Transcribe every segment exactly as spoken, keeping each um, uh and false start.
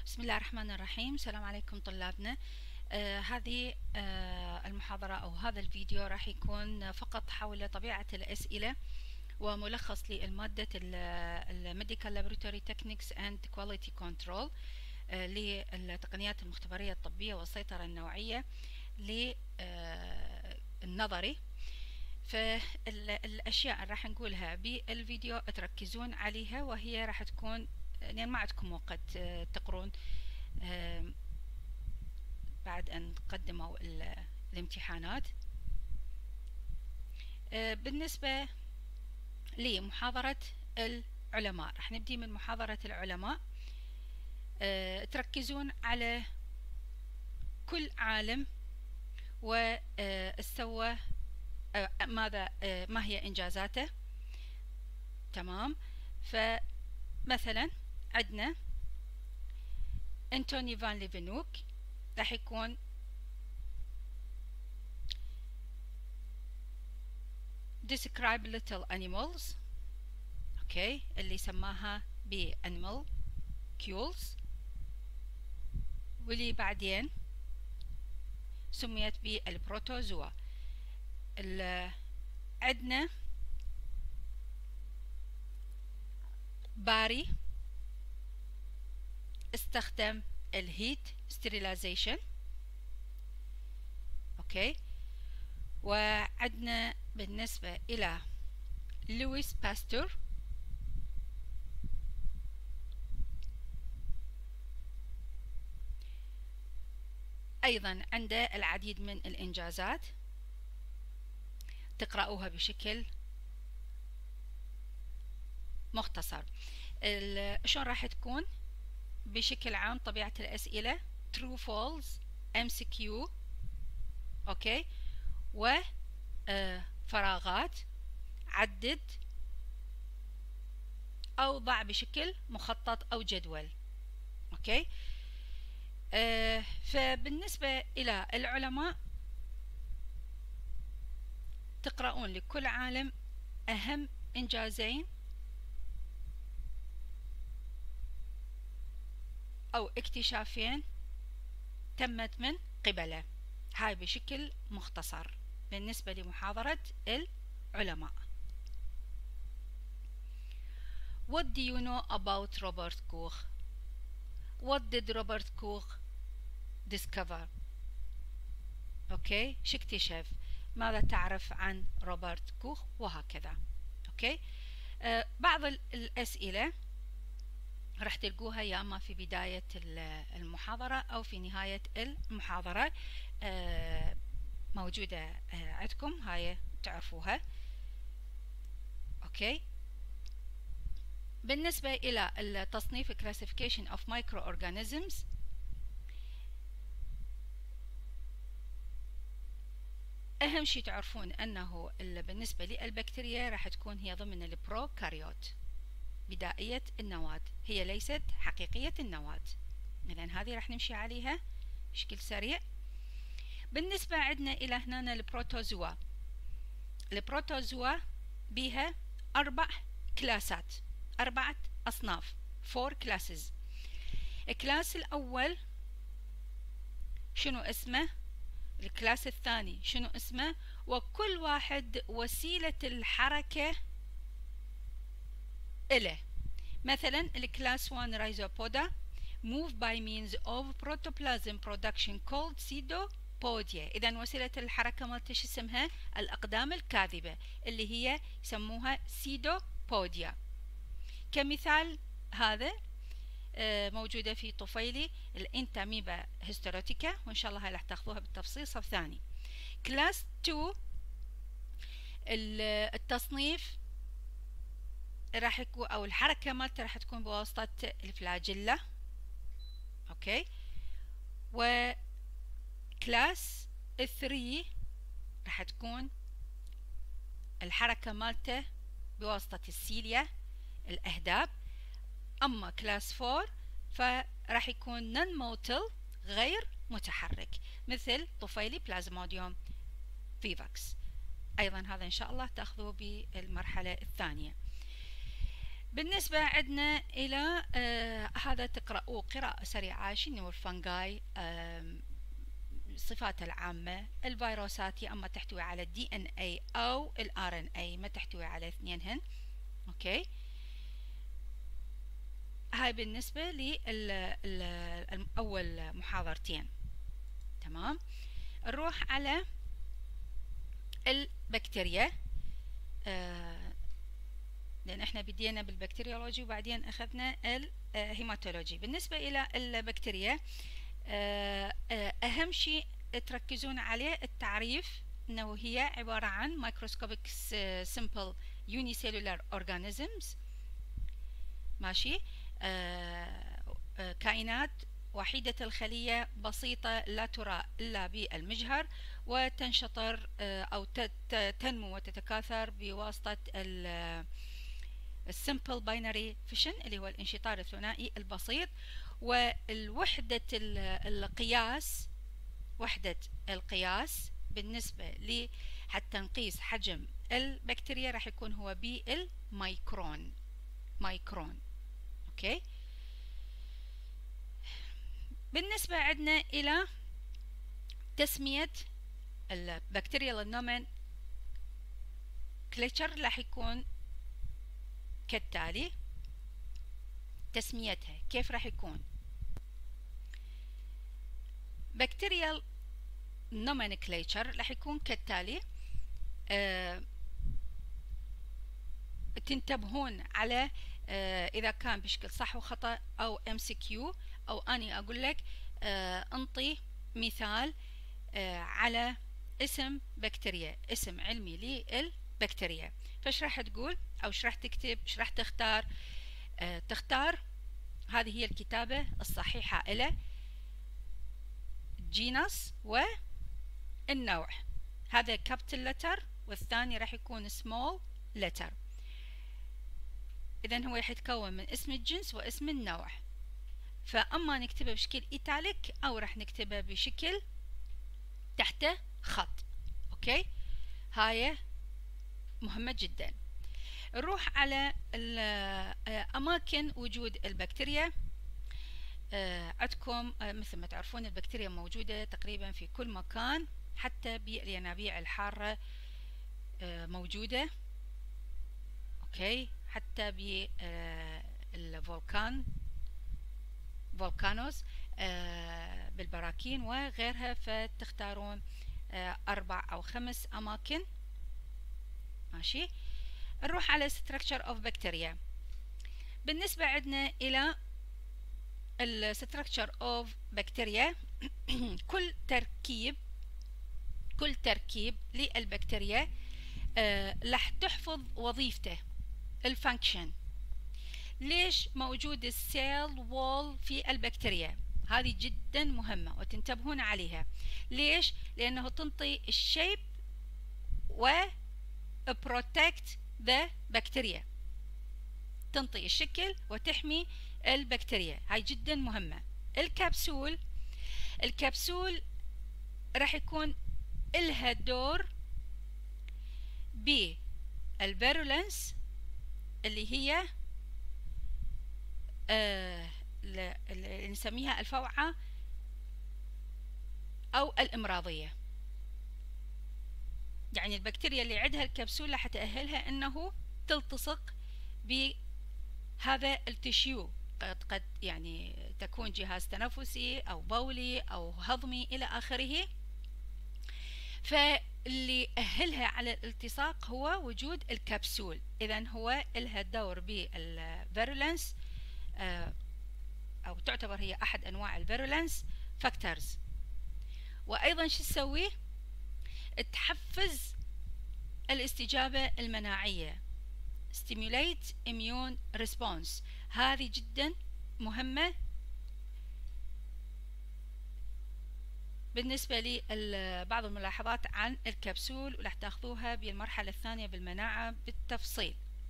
بسم الله الرحمن الرحيم. السلام عليكم طلابنا. آه هذه آه المحاضرة أو هذا الفيديو راح يكون فقط حول طبيعة الأسئلة وملخص للمادة الميديكال لابوراتوري تكنيكس اند كواليتي كنترول للتقنيات المختبرية الطبية والسيطرة النوعية للنظري. فالأشياء اللي راح نقولها بالفيديو تركزون عليها، وهي راح تكون يعني ما عندكم وقت تقرون بعد أن قدموا الامتحانات. بالنسبة لمحاضرة العلماء راح نبدي من محاضرة العلماء. تركزون على كل عالم وسوى ماذا ما هي إنجازاته. تمام. فمثلا عندنا أنتوني فان ليفنوك راح يكون describe little animals، اوكي، اللي سماها ب animal cules، واللي بعدين سميت بالبروتوزوا. عندنا باري استخدم الهيت ستيريلايزيشن، اوكي. وعندنا بالنسبة إلى لويس باستور أيضا عنده العديد من الإنجازات، تقرأوها بشكل مختصر. شلون راح تكون بشكل عام طبيعة الأسئلة؟ true false إم سي كيو، اوكي، وفراغات، عدد، أو ضع بشكل مخطط أو جدول، اوكي. آه فبالنسبة إلى العلماء تقرؤون لكل عالم أهم إنجازين أو اكتشافين تمت من قبله. هاي بشكل مختصر بالنسبة لمحاضرة العلماء. What do you know about Robert Koch? What did Robert Koch discover? اوكي، شو اكتشف؟ ماذا تعرف عن روبرت كوخ؟ وهكذا. اوكي. آه بعض الأسئلة راح تلقوها يا اما في بداية المحاضرة او في نهاية المحاضرة، آه موجودة آه عندكم، هاي تعرفوها. اوكي. بالنسبة الى التصنيف classification of microorganisms، اهم شيء تعرفون انه بالنسبة للبكتيريا راح تكون هي ضمن البروكاريوت، بدائية النواة، هي ليست حقيقية النواة. إذن هذه راح نمشي عليها بشكل سريع. بالنسبة عندنا إلى هنا البروتوزوا، البروتوزوا بها أربع كلاسات، أربعة أصناف، four classes. الكلاس الأول شنو اسمه؟ الكلاس الثاني شنو اسمه؟ وكل واحد وسيلة الحركة إله. مثلا الكلاس واحد ريزوبودا move by means of protoplasm production called pseudopodia. إذا وسيلة الحركة مالته شو اسمها؟ الأقدام الكاذبة اللي هي يسموها pseudopodia. كمثال هذا موجودة في طفيلي الانتاميبا هيستروتيكا، وإن شاء الله هاي راح تاخذوها بالتفصيل صف ثاني. كلاس اثنين التصنيف راح يكون او الحركه مالته راح تكون بواسطه الفلاجيلا، اوكي. وكلاس ثلاثة راح تكون الحركه مالته بواسطه السيليا، الاهداب. اما كلاس أربعة فراح يكون نون موتل، غير متحرك، مثل طفيلي بلازموديوم فيفاكس. ايضا هذا ان شاء الله تاخذوه بالمرحله الثانيه. بالنسبة عندنا إلى آه هذا تقرأوه قراءة سريعة. شنو الفنجاي؟ آه صفاتها العامة. الفيروسات يا أما تحتوي على الدي ان اي أو الار ان اي، ما تحتوي على اثنينهن. أوكي، هاي بالنسبة لأول محاضرتين. تمام، نروح على البكتيريا، آه لأن احنا بدينا بالبكتيريولوجي وبعدين أخذنا الهيماتولوجي. بالنسبة إلى البكتيريا آه أهم شيء تركزون عليه التعريف، أنه هي عبارة عن microscopic simple unicellular organisms. ماشي، آه آه كائنات وحيدة الخلية بسيطة لا ترى إلا بالمجهر، وتنشطر آه أو تنمو وتتكاثر بواسطة السمبل باينري فيشن اللي هو الانشطار الثنائي البسيط. والوحدة القياس، وحدة القياس بالنسبة لي حتى نقيس حجم البكتيريا راح يكون هو بالمايكرون. مايكرون. اوكي، بالنسبة عندنا إلى تسمية البكتيريا النومن كليتشر راح يكون كالتالي. تسميتها كيف راح يكون؟ بكتيريال nomenclature راح يكون كالتالي. آه تنتبهون على آه إذا كان بشكل صح وخطأ أو إم سي كيو، أو أني أقول لك آه انطي مثال آه على اسم بكتيريا، اسم علمي للبكتيريا. فايش راح تقول أو ايش راح تكتب، ايش راح تختار؟ آه تختار، هذه هي الكتابة الصحيحة إلى جينس والنوع. هذا كابيتال لتر والثاني راح يكون سمول لتر. إذن هو يتكون من اسم الجنس واسم النوع. فأما نكتبه بشكل إيتاليك أو راح نكتبه بشكل تحته خط. أوكي، هاي مهمة جدا. نروح على أماكن وجود البكتيريا. عندكم مثل ما تعرفون البكتيريا موجودة تقريبا في كل مكان، حتى بالينابيع الحارة موجودة. اوكي، حتى بالفولكان فولكانوز بالبراكين وغيرها. فتختارون أربع أو خمس أماكن. ماشي، نروح على structure of bacteria. بالنسبة عندنا إلى ال structure of bacteria كل تركيب كل تركيب للبكتيريا آه راح تحفظ وظيفته، الفانكشن. ليش موجود السيل وول في البكتيريا؟ هذه جدا مهمة وتنتبهون عليها. ليش؟ لأنه تنطي الشيب و protect the bacteria، تنطي الشكل وتحمي البكتيريا. هاي جدا مهمة. الكبسول، الكبسول راح يكون إلها دور بالفيرولنس اللي هي آه اللي نسميها الفوعة أو الإمراضية. يعني البكتيريا اللي عندها الكبسول راح تأهلها أنه تلتصق بهذا التشيو. قد قد يعني تكون جهاز تنفسي أو بولي أو هضمي إلى آخره. فاللي أهلها على الالتصاق هو وجود الكبسول. إذن هو لها دور بالفيرولنس، أو تعتبر هي أحد أنواع الفيرولنس فاكتورز. وأيضا شو تسوي؟ تحفز الاستجابة المناعية، stimulate immune response. هذه جدا مهمة بالنسبة لي. بعض الملاحظات عن الكبسول وراح تاخذوها بالمرحلة الثانية بالمناعة بالتفصيل.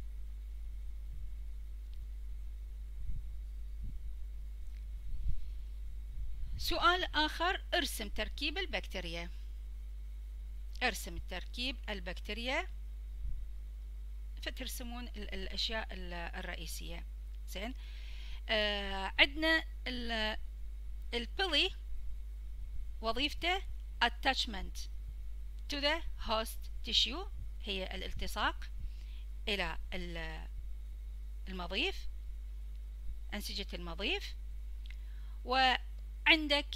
سؤال آخر، ارسم تركيب البكتيريا. ارسم التركيب البكتيريا فترسمون الأشياء الرئيسية. زين. آه عندنا البلي وظيفته attachment to the host tissue، هي الالتصاق إلى المضيف، أنسجة المضيف. وعندك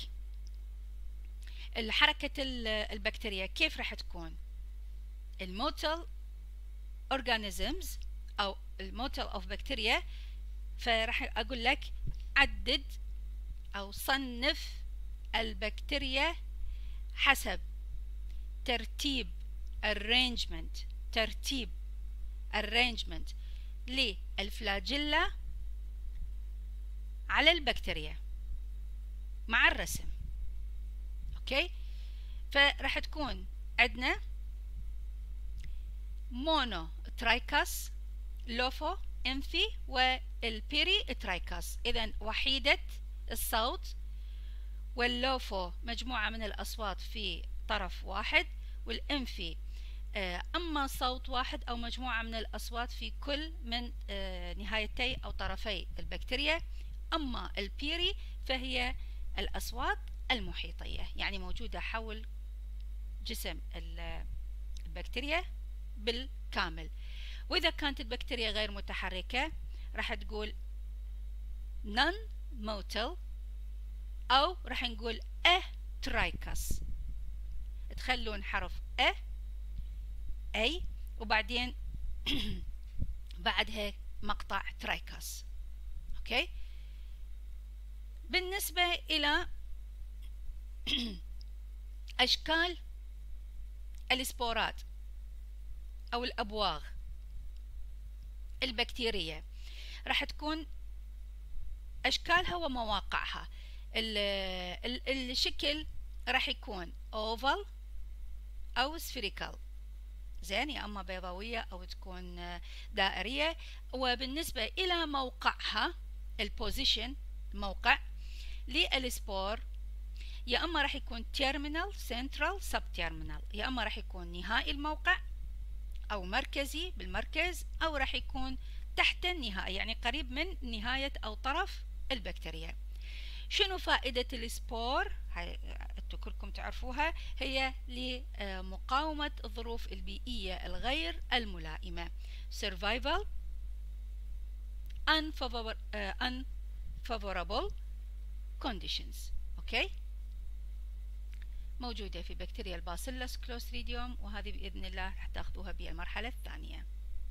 الحركة البكتيريا كيف راح تكون؟ الموتل organisms أو الموتل of bacteria، فراح أقول لك عدد أو صنف البكتيريا حسب ترتيب arrangement ترتيب arrangement للفلاجيلا على البكتيريا مع الرسم. اوكي، فراح تكون عندنا مونو ترايكاس، لوفو، انفي، والبيري ترايكاس. اذا وحيدة الصوت، واللوفو مجموعة من الأصوات في طرف واحد، والانفي أما صوت واحد أو مجموعة من الأصوات في كل من نهايتي أو طرفي البكتيريا. أما البيري فهي الأصوات المحيطية، يعني موجودة حول جسم البكتيريا بالكامل. وإذا كانت البكتيريا غير متحركة راح تقول non motel، أو راح نقول أه ترايكاس. تخلون حرف أ أي وبعدين بعدها مقطع ترايكاس. أوكي. بالنسبة إلى أشكال السبورات أو الأبواغ البكتيرية، راح تكون أشكالها ومواقعها. الشكل راح يكون أوفال أو سفيريكال، زين، يا أما بيضاوية أو تكون دائرية. وبالنسبة إلى موقعها، البوزيشن، موقع للسبور، يا أما راح يكون تيرمينال، سنترال، سب تيرمينال، يا أما راح يكون نهائي الموقع أو مركزي بالمركز، أو راح يكون تحت النهاية يعني قريب من نهاية أو طرف البكتيريا. شنو فائدة السبور؟ هاي كلكم تعرفوها، هي لمقاومة الظروف البيئية الغير الملائمة. survival unfavorable conditions. اوكي، موجودة في بكتيريا الباسيلس كلوستريديوم، وهذه بإذن الله راح تاخذوها بالمرحلة الثانية.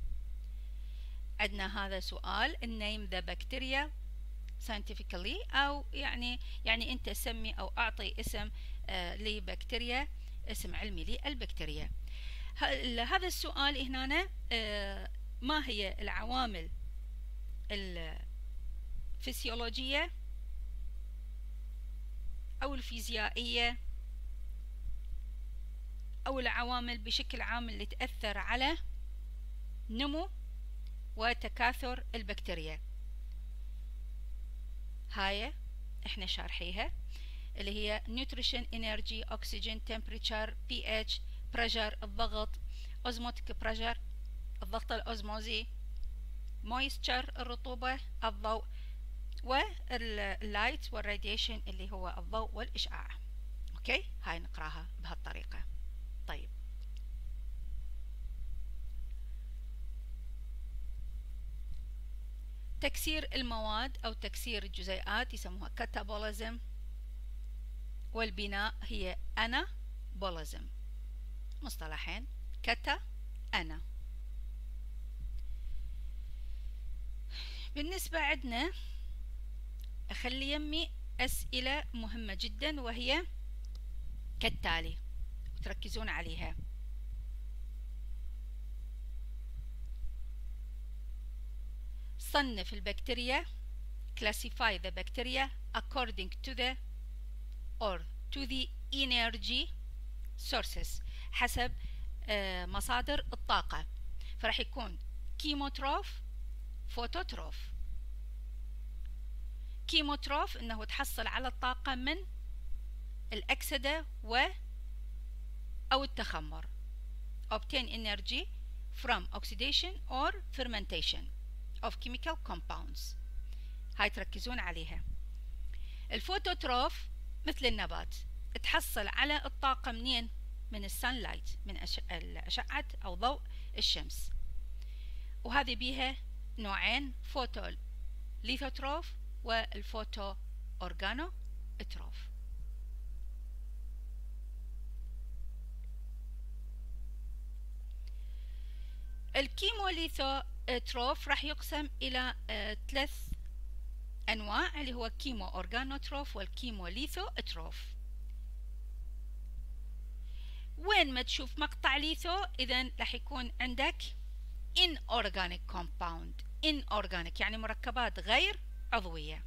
عندنا هذا سؤال، name the bacteria scientifically، أو يعني يعني أنت سمي أو أعطي اسم آه لبكتيريا، اسم علمي للبكتيريا. هذا السؤال هنا آه ما هي العوامل الفسيولوجية أو الفيزيائية أو العوامل بشكل عام اللي تأثر على نمو وتكاثر البكتيريا؟ هاي احنا شارحيها، اللي هي nutrition, energy, oxygen, temperature, pH, pressure، الضغط، osmotic pressure، الضغط الأوزموزي، moisture، الرطوبة، الضوء، واللايت والراديشن اللي هو الضوء والإشعاع. اوكي، هاي نقراها بهالطريقة. طيب، تكسير المواد أو تكسير الجزيئات يسموها كاتابوليزم، والبناء هي أنابوليزم. مصطلحين، كتا أنا. بالنسبة عندنا أخلي يمي أسئلة مهمة جدا، وهي كالتالي وتركزون عليها. صنف البكتيريا، classify the bacteria according to the or to the energy sources، حسب مصادر الطاقة. فراح يكون كيموتروف، فوتوتروف. كيموتروف انه تحصل على الطاقة من الأكسدة و أو التخمر، obtain energy from oxidation or fermentation of chemical compounds. هاي تركزون عليها. الفوتوتروف مثل النبات تحصل على الطاقة منين؟ من السانلايت، من أشعة أو ضوء الشمس. وهذه بيها نوعين، فوتو ليثوتروف والفوتو أورغانوتروف. الكيموليثوتروف راح يقسم إلى ثلاث أنواع، اللي هو كيمو أورغانوتروف والكيموليثوتروف. وين ما تشوف مقطع ليثو إذن راح يكون عندك inorganic compound. inorganic يعني مركبات غير عضوية.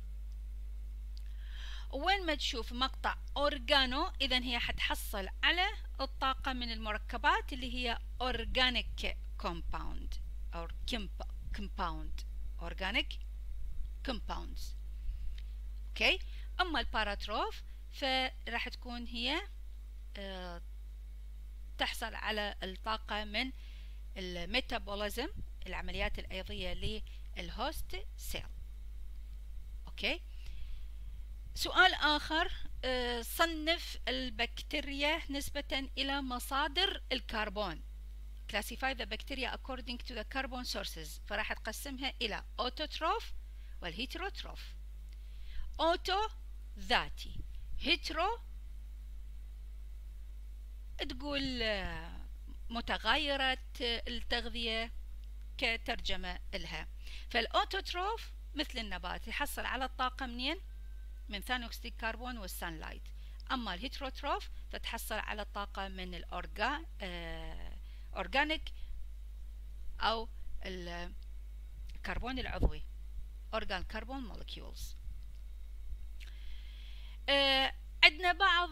وين ما تشوف مقطع أورغانو إذن هي حتحصل على الطاقة من المركبات اللي هي organic compound أو compound organic compounds. اوكي. اما الباراتروف فراح تكون هي اه تحصل على الطاقة من الميتابوليزم، العمليات الأيضية للهوست سيل. اوكي. سؤال آخر، اه صنف البكتيريا نسبة إلى مصادر الكربون. Classify the bacteria according to the carbon sources. فراح تقسمها إلى أوتوتروف والهيتروتروف. أوتو ذاتي، هيترو تقول متغيرة التغذية كترجمة لها. فالأوتوتروف مثل النبات يحصل على الطاقة منين؟ من ثاني أكسيد الكربون والسانلايت. أما الهيتروتروف فتحصل على الطاقة من الأورجا أورجانيك أو الكربون العضوي Organ Carbon Molecules. آه عندنا بعض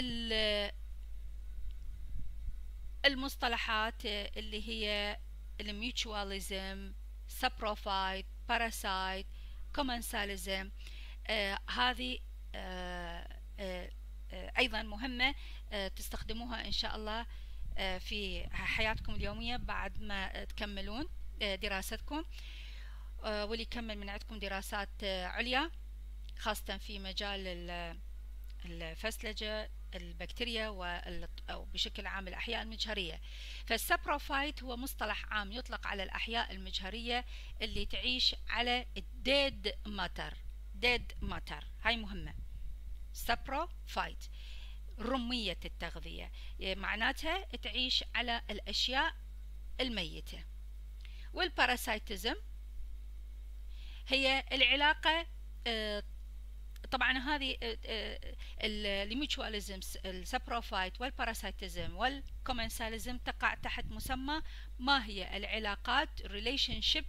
المصطلحات اللي هي الميوتشواليزم، سابروفايت، باراسايت، كومنساليزم. آه هذه آه آه أيضا مهمة آه تستخدموها إن شاء الله آه في حياتكم اليومية بعد ما تكملون آه دراستكم. واللي يكمل من عندكم دراسات عليا خاصة في مجال الفسلجة، البكتيريا أو بشكل عام الأحياء المجهرية. فالسابروفايت هو مصطلح عام يطلق على الأحياء المجهرية اللي تعيش على الديد ماتر. ديد ماتر هاي مهمة. سابروفايت رمية التغذية، معناتها تعيش على الأشياء الميتة. والباراسايتزم هي العلاقة، طبعا هذه الميوتشواليزم، السابروفايت والباراسايتزم والكومنساليزم تقع تحت مسمى ما هي العلاقات relationship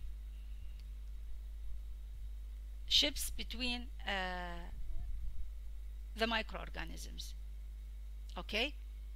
ships between uh, the microorganisms. اوكي.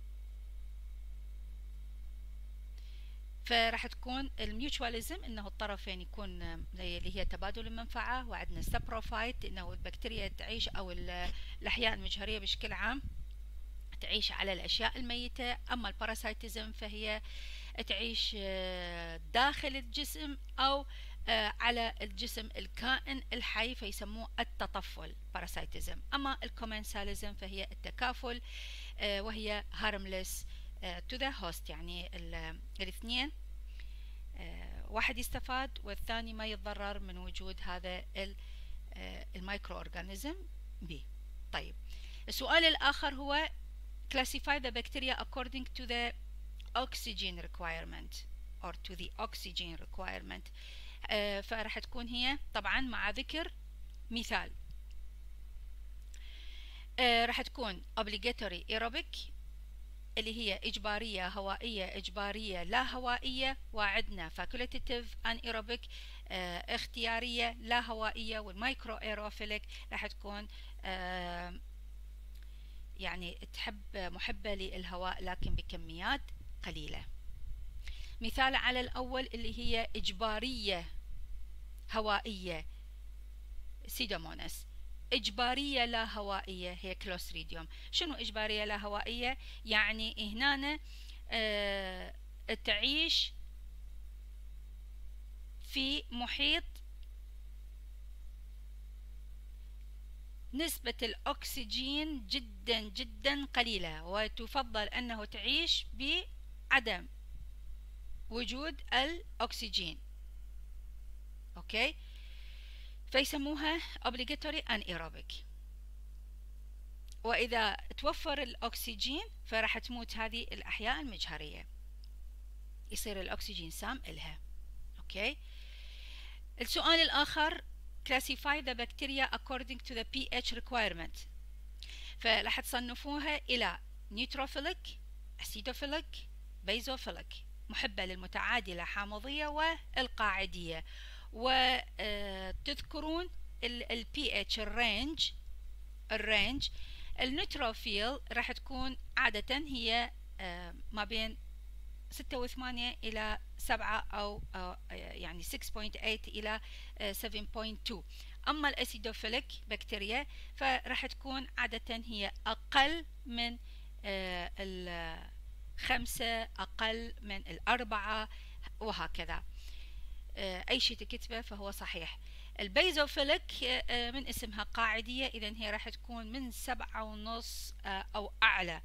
فراح تكون الميوتشواليزم انه الطرفين يكون اللي هي تبادل المنفعه، وعندنا السابروفايت انه البكتيريا تعيش او الاحياء المجهريه بشكل عام تعيش على الاشياء الميته. اما الباراسايتزم فهي تعيش داخل الجسم او على الجسم الكائن الحي فيسموه التطفل باراسايتزم. اما الكومنساليزم فهي التكافل وهي harmless to the host، يعني الاثنين واحد يستفاد والثاني ما يتضرر من وجود هذا المايكرو اورجانيزم بي. طيب السؤال الآخر هو classify the bacteria according to the oxygen requirement or to the oxygen requirement. فراح تكون هي طبعا مع ذكر مثال. راح تكون obligatory aerobic اللي هي إجبارية هوائية، إجبارية لا هوائية، وعندنا facultative anaerobic اه اختيارية لا هوائية، والمايكرو ايروفيليك راح تكون اه يعني تحب محبة للهواء لكن بكميات قليلة. مثال على الأول اللي هي إجبارية هوائية سيدوموناس، إجبارية لا هوائية هي كلوستريديوم. شنو إجبارية لا هوائية؟ يعني هنا اه تعيش في محيط نسبة الأكسجين جدا جدا قليلة، وتفضل أنه تعيش بعدم وجود الأكسجين. أوكي، فيسموها obligatory anaerobic. وإذا توفر الأكسجين فراح تموت هذه الأحياء المجهرية، يصير الأكسجين سام إلها. أوكي، السؤال الآخر classify the bacteria according to the pH requirement. فراح تصنفوها إلى نيوتروفيليك، أسيدوفيليك، بيزوفيليك، محبة للمتعادلة، حامضية، والقاعدية. وتذكرون ال pH الرينج الرينج النيوتروفيل راح تكون عادة هي ما بين ستة وثمانية إلى سبعة أو يعني ستة فاصلة ثمانية إلى سبعة فاصلة اثنين. أما الأسيدوفيليك بكتيريا فراح تكون عادة هي أقل من الخمسة، أقل من الأربعة، وهكذا. أي شيء تكتبه فهو صحيح. البيزوفيليك من اسمها قاعدية، إذن هي راح تكون من سبعة ونص أو أعلى،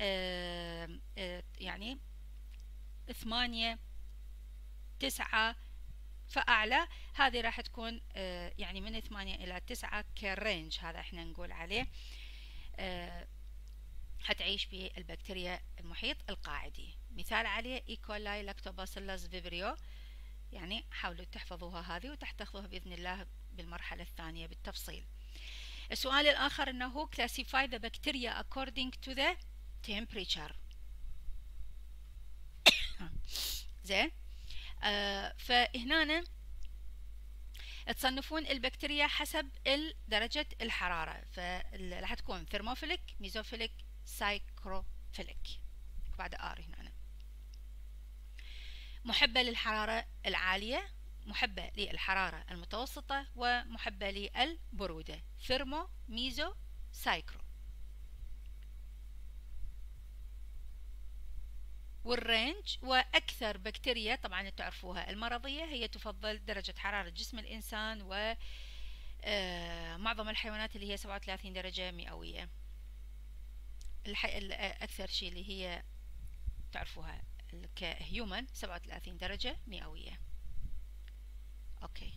يعني ثمانية تسعة فأعلى. هذه راح تكون يعني من ثمانية إلى تسعة كرينج، هذا احنا نقول عليه حتعيش بالبكتيريا المحيط القاعدي. مثال عليه إيكولاي، لاكتوباسيلس، فيبريو. يعني حاولوا تحفظوها هذه وتحتفظوها بإذن الله بالمرحلة الثانية بالتفصيل. السؤال الآخر أنه classify the bacteria according to the temperature. زين، آه فهنا تصنفون البكتيريا حسب درجة الحرارة، فراح تكون ثيرموفيليك، ميزوفيليك، سايكروفيليك، بعد آر هنا. محبة للحرارة العالية، محبة للحرارة المتوسطة، ومحبة للبرودة، ثيرمو، ميزو، سايكرو. والرينج، وأكثر بكتيريا طبعا تعرفوها المرضية هي تفضل درجة حرارة جسم الإنسان ومعظم الحيوانات اللي هي سبعة وثلاثين درجة مئوية. أكثر شيء اللي هي تعرفوها كهيومن سبعة وثلاثين درجة مئوية. أوكي،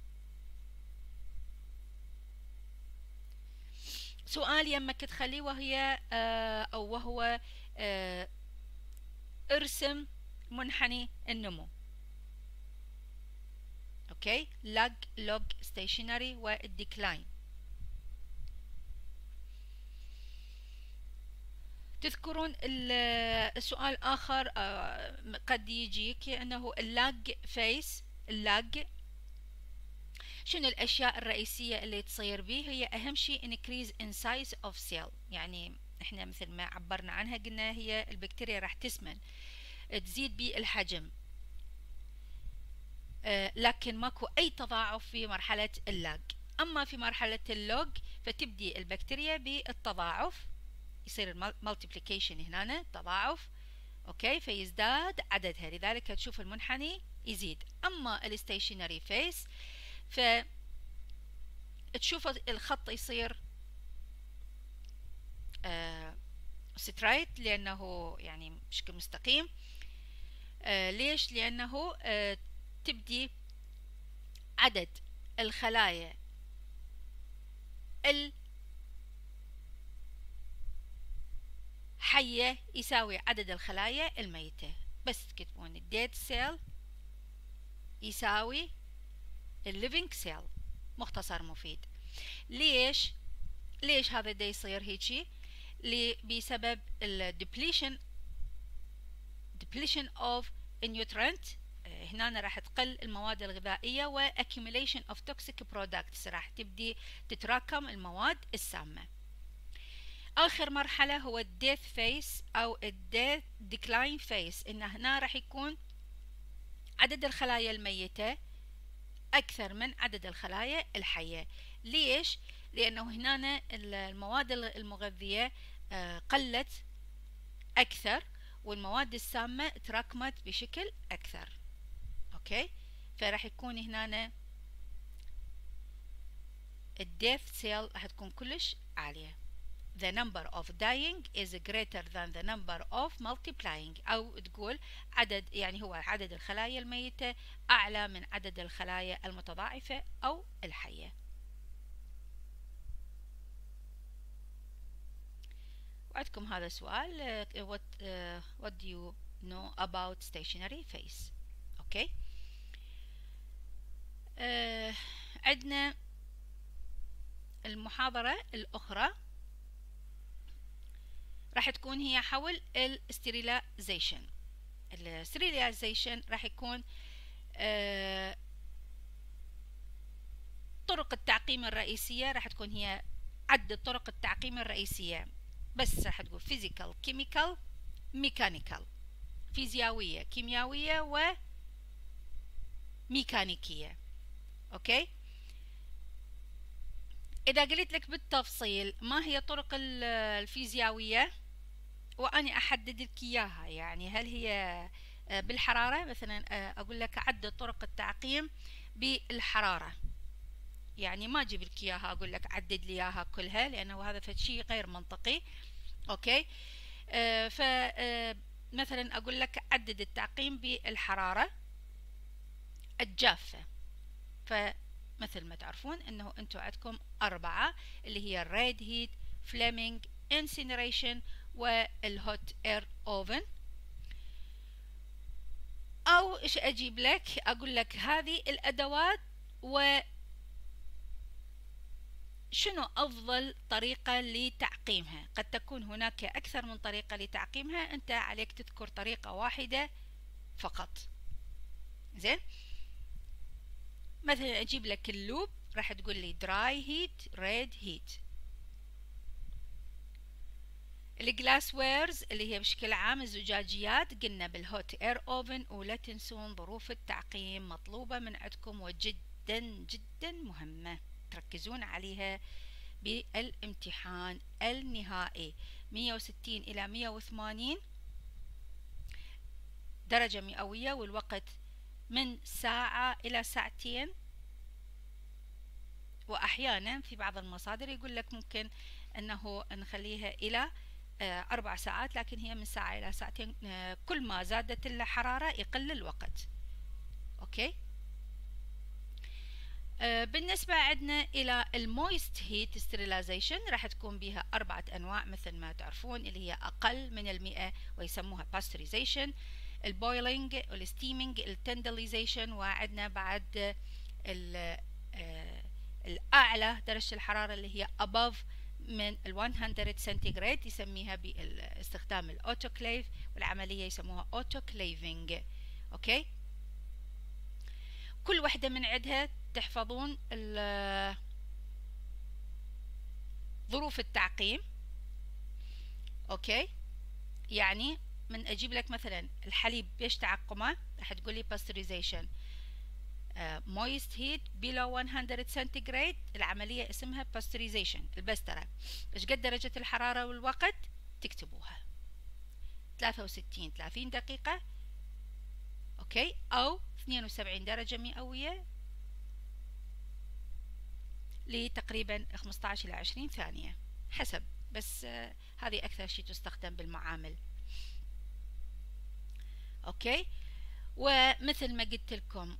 سؤال يمك تخليه وهي أو وهو ارسم منحني النمو. اوكي، لاج، لوج، ستيشنري، والديكلاين. تذكرون السؤال آخر قد يجيك أنه اللاج فيس. اللاج شنو الأشياء الرئيسية اللي تصير به؟ هي أهم شيء increase in size of cell، يعني احنا مثل ما عبرنا عنها قلنا هي البكتيريا راح تسمن، تزيد بالحجم، آه لكن ماكو أي تضاعف في مرحلة اللاج. أما في مرحلة اللوج فتبدي البكتيريا بالتضاعف، يصير المالتيبليكيشن هنا تضاعف. اوكي، فيزداد عددها، لذلك تشوف المنحني يزيد. اما الستيشنري فيس فتشوف الخط يصير آه سترايت، لانه يعني بشكل مستقيم. آه ليش؟ لانه آه تبدي عدد الخلايا الحية يساوي عدد الخلايا الميتة. بس تكتبون الديد سيل يساوي الليفينج سيل، مختصر مفيد. ليش؟ ليش هذا دا يصير هيجي؟ بسبب الدبليشن depletion of nutrient. هنا راح تقل المواد الغذائية و accumulation of toxic products، راح تبدي تتراكم المواد السامة. آخر مرحلة هو الديث فيس أو الديث ديكلاين فيس، إن هنا راح يكون عدد الخلايا الميتة أكثر من عدد الخلايا الحية. ليش؟ لأنه هنا المواد المغذية قلت أكثر والمواد السامة تراكمت بشكل أكثر. أوكي، فراح يكون هنا الديث سيل راح تكون كلش عالية. The number of dying is greater than the number of multiplying، أو تقول عدد، يعني هو عدد الخلايا الميتة أعلى من عدد الخلايا المتضاعفة أو الحية. وعندكم هذا السؤال uh, what, uh, what do you know about stationary phase. أوكي. uh, عندنا المحاضرة الأخرى راح تكون هي حول الاستريلايزيشن. الاستريلايزيشن راح يكون آه طرق التعقيم الرئيسية راح تكون هي عدد طرق التعقيم الرئيسية، بس راح تقول physical chemical mechanical، فيزيائية كيميائية وميكانيكية. اوكي. إذا قلت لك بالتفصيل ما هي طرق الفيزيائية وأنا أحدد لك إياها، يعني هل هي بالحرارة مثلا، أقول لك عدد طرق التعقيم بالحرارة، يعني ما أجيب لك إياها أقول لك عدد لي إياها كلها، لأنه هذا فشي غير منطقي. أوكي. آه فمثلا أقول لك عدد التعقيم بالحرارة الجافة، فمثل ما تعرفون أنه أنتم عندكم أربعة اللي هي الريد هيت، فليمنج، انسينريشن، والهوت اير اوفن. او ايش اجيب لك، اقول لك هذه الادوات وشنو افضل طريقة لتعقيمها. قد تكون هناك اكثر من طريقة لتعقيمها، انت عليك تذكر طريقة واحدة فقط. زين. مثلا اجيب لك اللوب راح تقول لي دراي هيت، ريد هيت. الجلاس ويرز اللي هي بشكل عام الزجاجيات قلنا بالهوت اير اوفن. ولا تنسون ظروف التعقيم مطلوبة من عندكم وجدا جدا مهمة تركزون عليها بالامتحان النهائي. مية وستين إلى مية وثمانين درجة مئوية، والوقت من ساعة إلى ساعتين، وأحيانا في بعض المصادر يقول لك ممكن أنه نخليها إلى أربع ساعات، لكن هي من ساعة إلى ساعتين. كل ما زادت الحرارة يقل الوقت. أوكي. بالنسبة عندنا إلى المويست هيت ستيريلايزيشن راح تكون بها أربعة أنواع مثل ما تعرفون، اللي هي أقل من المئة ويسموها باستريزيشن، البويلينج، الستيمينج، التندليزيشن، وعندنا بعد الأعلى درجة الحرارة اللي هي above من ال مئة سنتيغراد، يسميها باستخدام الاوتوكليف، والعملية يسموها اوتوكليفينج. اوكي. كل وحدة من عندها تحفظون ظروف التعقيم. اوكي. يعني من اجيب لك مثلا الحليب بيش تعقمه راح تقولي باستريزيشن. مويست هيت below مئة سنتيغراد العملية اسمها باستريزيشن، البسترة. ايش قد درجة الحرارة والوقت تكتبوها، ثلاثة وستين ثلاثين دقيقة. اوكي. او اثنين وسبعين درجة مئوية لتقريبا خمسة عشر إلى عشرين ثانية حسب، بس آه هذه اكثر شيء تستخدم بالمعامل. اوكي. ومثل ما قلت لكم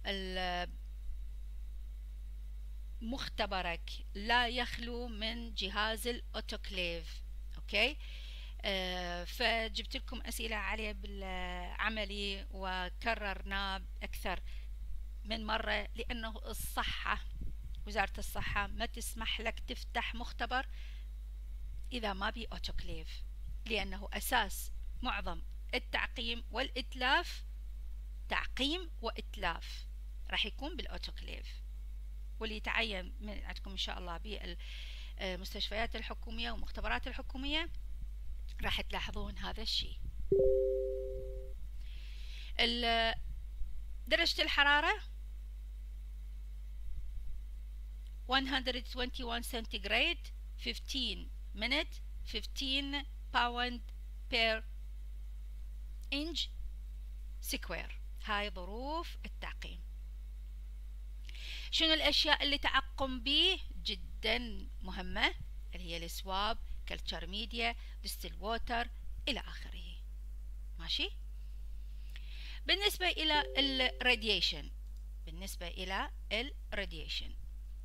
مختبرك لا يخلو من جهاز الاوتوكليف. اوكي. آه فجبت لكم اسئله عليه بالعملي وكررناه اكثر من مره، لانه الصحه وزاره الصحه ما تسمح لك تفتح مختبر اذا ما بي اوتوكليف، لانه اساس معظم التعقيم والاتلاف، تعقيم وإتلاف راح يكون بالأوتوكليف. واللي يتعين من عندكم إن شاء الله بالمستشفيات الحكومية ومختبرات الحكومية راح تلاحظون هذا الشيء. درجة الحرارة مئة وواحد وعشرين سنتيغراد خمستاشر minute خمستاشر pound per inch square. هاي ظروف التعقيم. شنو الأشياء اللي تعقم به جدا مهمة، اللي هي السواب، كلتشر ميديا، ديستل ووتر إلى آخره. ماشي. بالنسبة إلى الراديشن، بالنسبة إلى الراديشن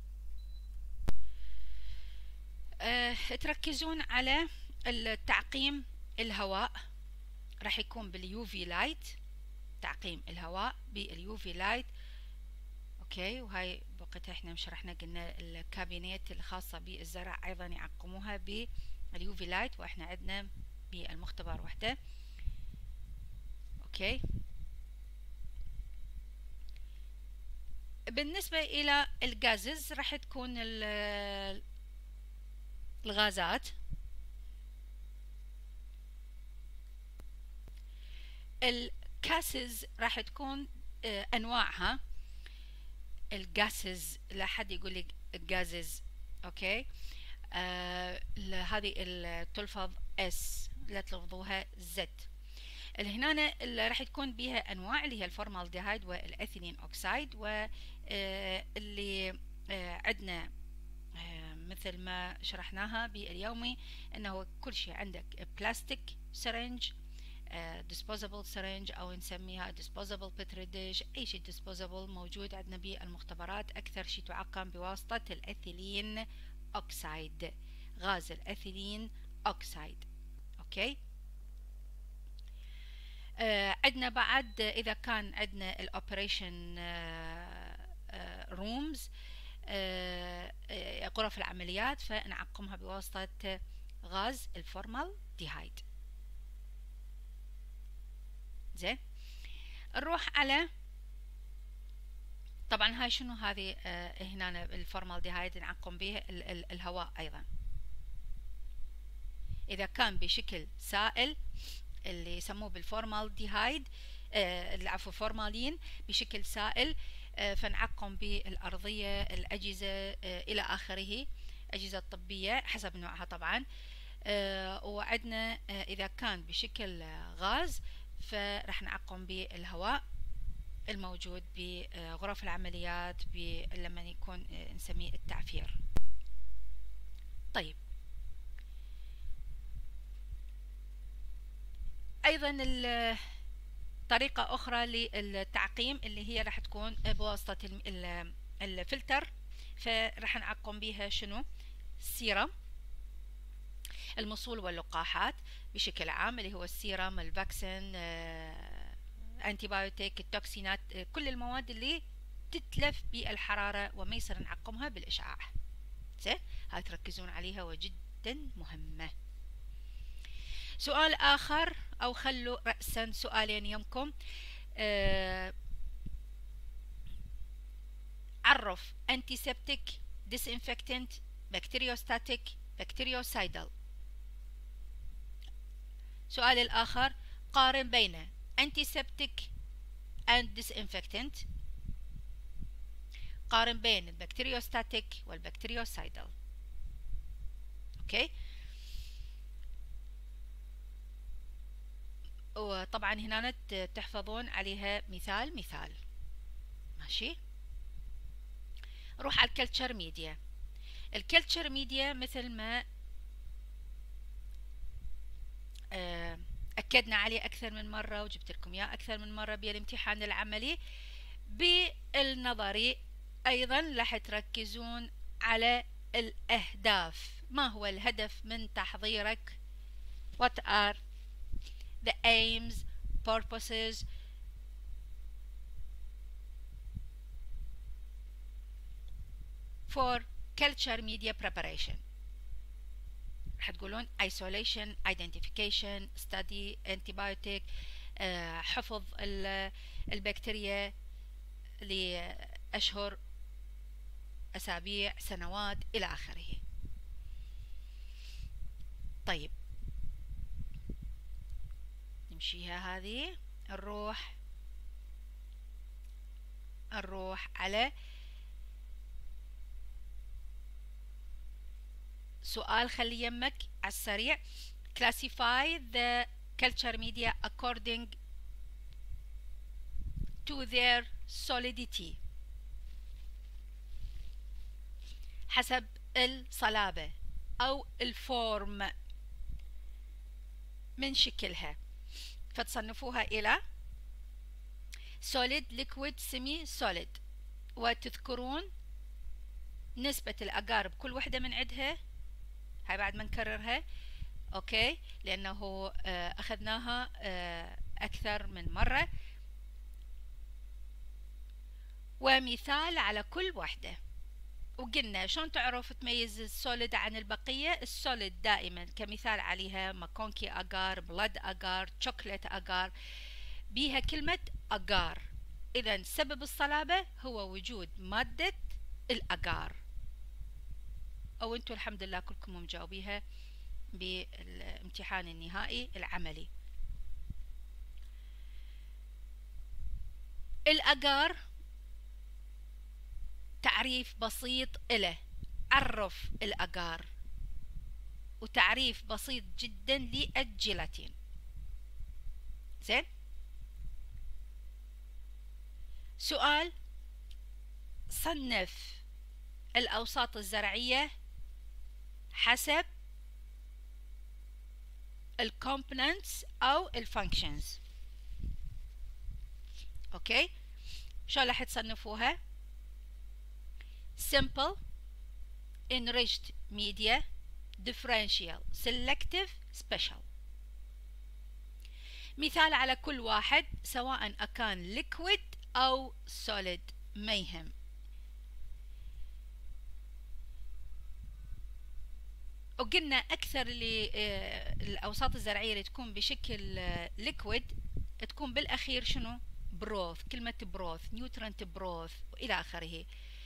أه تركزون على التعقيم الهواء، راح يكون باليوفي لايت، تعقيم الهواء باليوفي لايت. اوكي، وهاي بوقتها احنا شرحنا قلنا الكابينات الخاصة بالزرع ايضا يعقموها باليوفي لايت، واحنا عندنا بالمختبر وحده. اوكي. بالنسبة الى الغازز راح تكون الغازات، الكاسز راح تكون انواعها. الجاسز، لا حد يقول لي الجازز. اوكي. آه هذه تلفظ اس، لا تلفظوها زد. اللي هنا اللي راح تكون بها انواع اللي هي الفورمالديهايد والاثيلين اوكسايد، واللي آه عندنا آه مثل ما شرحناها باليومي انه كل شيء عندك بلاستيك سرنج، disposable syringe أو نسميها disposable petri dish، أي شيء disposable موجود عندنا بالمختبرات. أكثر شيء تعقم بواسطة الأثيلين أوكسايد، غاز الأثيلين أوكسايد. أوكي. آه عندنا بعد إذا كان عندنا الأوبريشن رومز، غرف العمليات، فنعقمها بواسطة غاز الفورمالديهايد. زين. نروح على طبعا هاي شنو هذه آه هنا الفورمالديهايد نعقم به ال ال الهواء ايضا. اذا كان بشكل سائل اللي يسموه بالفورمالديهايد آه العفو فورمالين بشكل سائل، آه فنعقم بالارضيه، الاجهزه آه الى اخره، اجهزه طبيه حسب نوعها طبعا. آه وعندنا آه اذا كان بشكل غاز فرح نعقم بالهواء الموجود بغرف العمليات لما يكون نسميه التعفير. طيب، ايضا طريقة اخرى للتعقيم اللي هي راح تكون بواسطة الفلتر، فرح نعقم بها شنو؟ السيرم، المصول واللقاحات بشكل عام، اللي هو السيرم، الفاكسين، انتي بايوتيك، التوكسينات، كل المواد اللي تتلف بالحرارة وما يصير نعقمها بالإشعاع. زين، هاي تركزون عليها وجدا مهمة. سؤال آخر أو خلوا رأسا سؤالين يمكم. أه عرف antiseptic، disinfectant، bacteriostatic، bactericidal. سؤال الآخر قارن بين antiseptic and disinfectant، قارن بين البكتيريوستاتيك والبكتيريوسايدال. اوكي. وطبعا هنا تحفظون عليها مثال مثال. ماشي. نروح على الكلتشر ميديا. الكلتشر ميديا مثل ما أكدنا عليه أكثر من مرة وجبت لكم إياه أكثر من مرة بالامتحان العملي، بالنظري أيضا راح تركزون على الأهداف. ما هو الهدف من تحضيرك؟ What are the aims, purposes for culture media preparation؟ راح تقولون isolation, identification, study, antibiotic، آه حفظ البكتيريا لأشهر، أسابيع، سنوات إلى آخره. طيب، نمشيها هذه. نروح نروح على سؤال خلي يمك على السريع. classify the culture media according to their solidity. حسب الصلابة أو الفورم من شكلها، فتصنفوها إلى solid, liquid, semi solid. وتذكرون نسبة الأجار بكل وحدة من عندها، هاي بعد ما نكررها أوكي، لأنه أخذناها أكثر من مرة. ومثال على كل وحدة. وقلنا شلون تعرف تميز السوليد عن البقية. السوليد دائما كمثال عليها ماكونكي أجار، بلاد أجار، شوكولات أجار، بيها كلمة أجار. إذا سبب الصلابة هو وجود مادة الأجار. أو أنتوا الحمد لله كلكم مجاوبيها بالامتحان النهائي العملي. الأجار تعريف بسيط إله، عرف الأجار، وتعريف بسيط جدا للجيلاتين. زين، سؤال: صنف الأوساط الزرعية حسب الكومبوننتس أو الفانكشنز. أوكي، شو راح تصنفوها؟ simple, enriched media, differential, selective, special. مثال على كل واحد سواء أكان liquid أو solid ما يهم. وقلنا أكثر اللي الأوساط الزرعية اللي تكون بشكل liquid تكون بالأخير شنو؟ بروث، كلمة بروث، نيوترنت بروث وإلى آخره.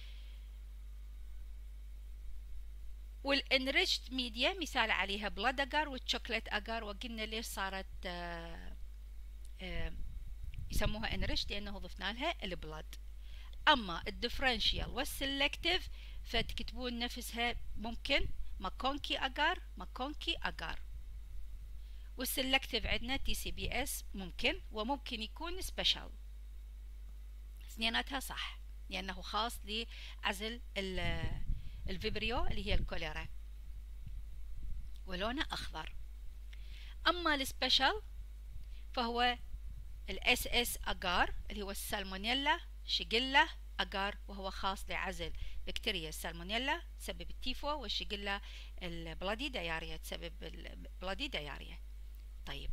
والانريشت ميديا مثال عليها بلاد أجار والشوكولات أجار. وقلنا ليش صارت آآ آآ يسموها انريشت؟ لأنه ضفنا لها البلاد. أما الديفرنشيال والسلكتيف فتكتبون نفسها، ممكن ماكونكي أجار، ماكونكي أجار. والسلكتيف عندنا تي سي بي اس ممكن، وممكن يكون سبيشال. اثنيناتها صح لأنه خاص لعزل الفيبريو اللي هي الكوليرا ولونه أخضر. أما السبيشال فهو الاس اس أجار اللي هو السالمونيلا شيجيلا أجار، وهو خاص لعزل بكتيريا السالمونيلا تسبب التيفو، والشيجيلا البلادي دياريا تسبب البلادي دياريا. طيب،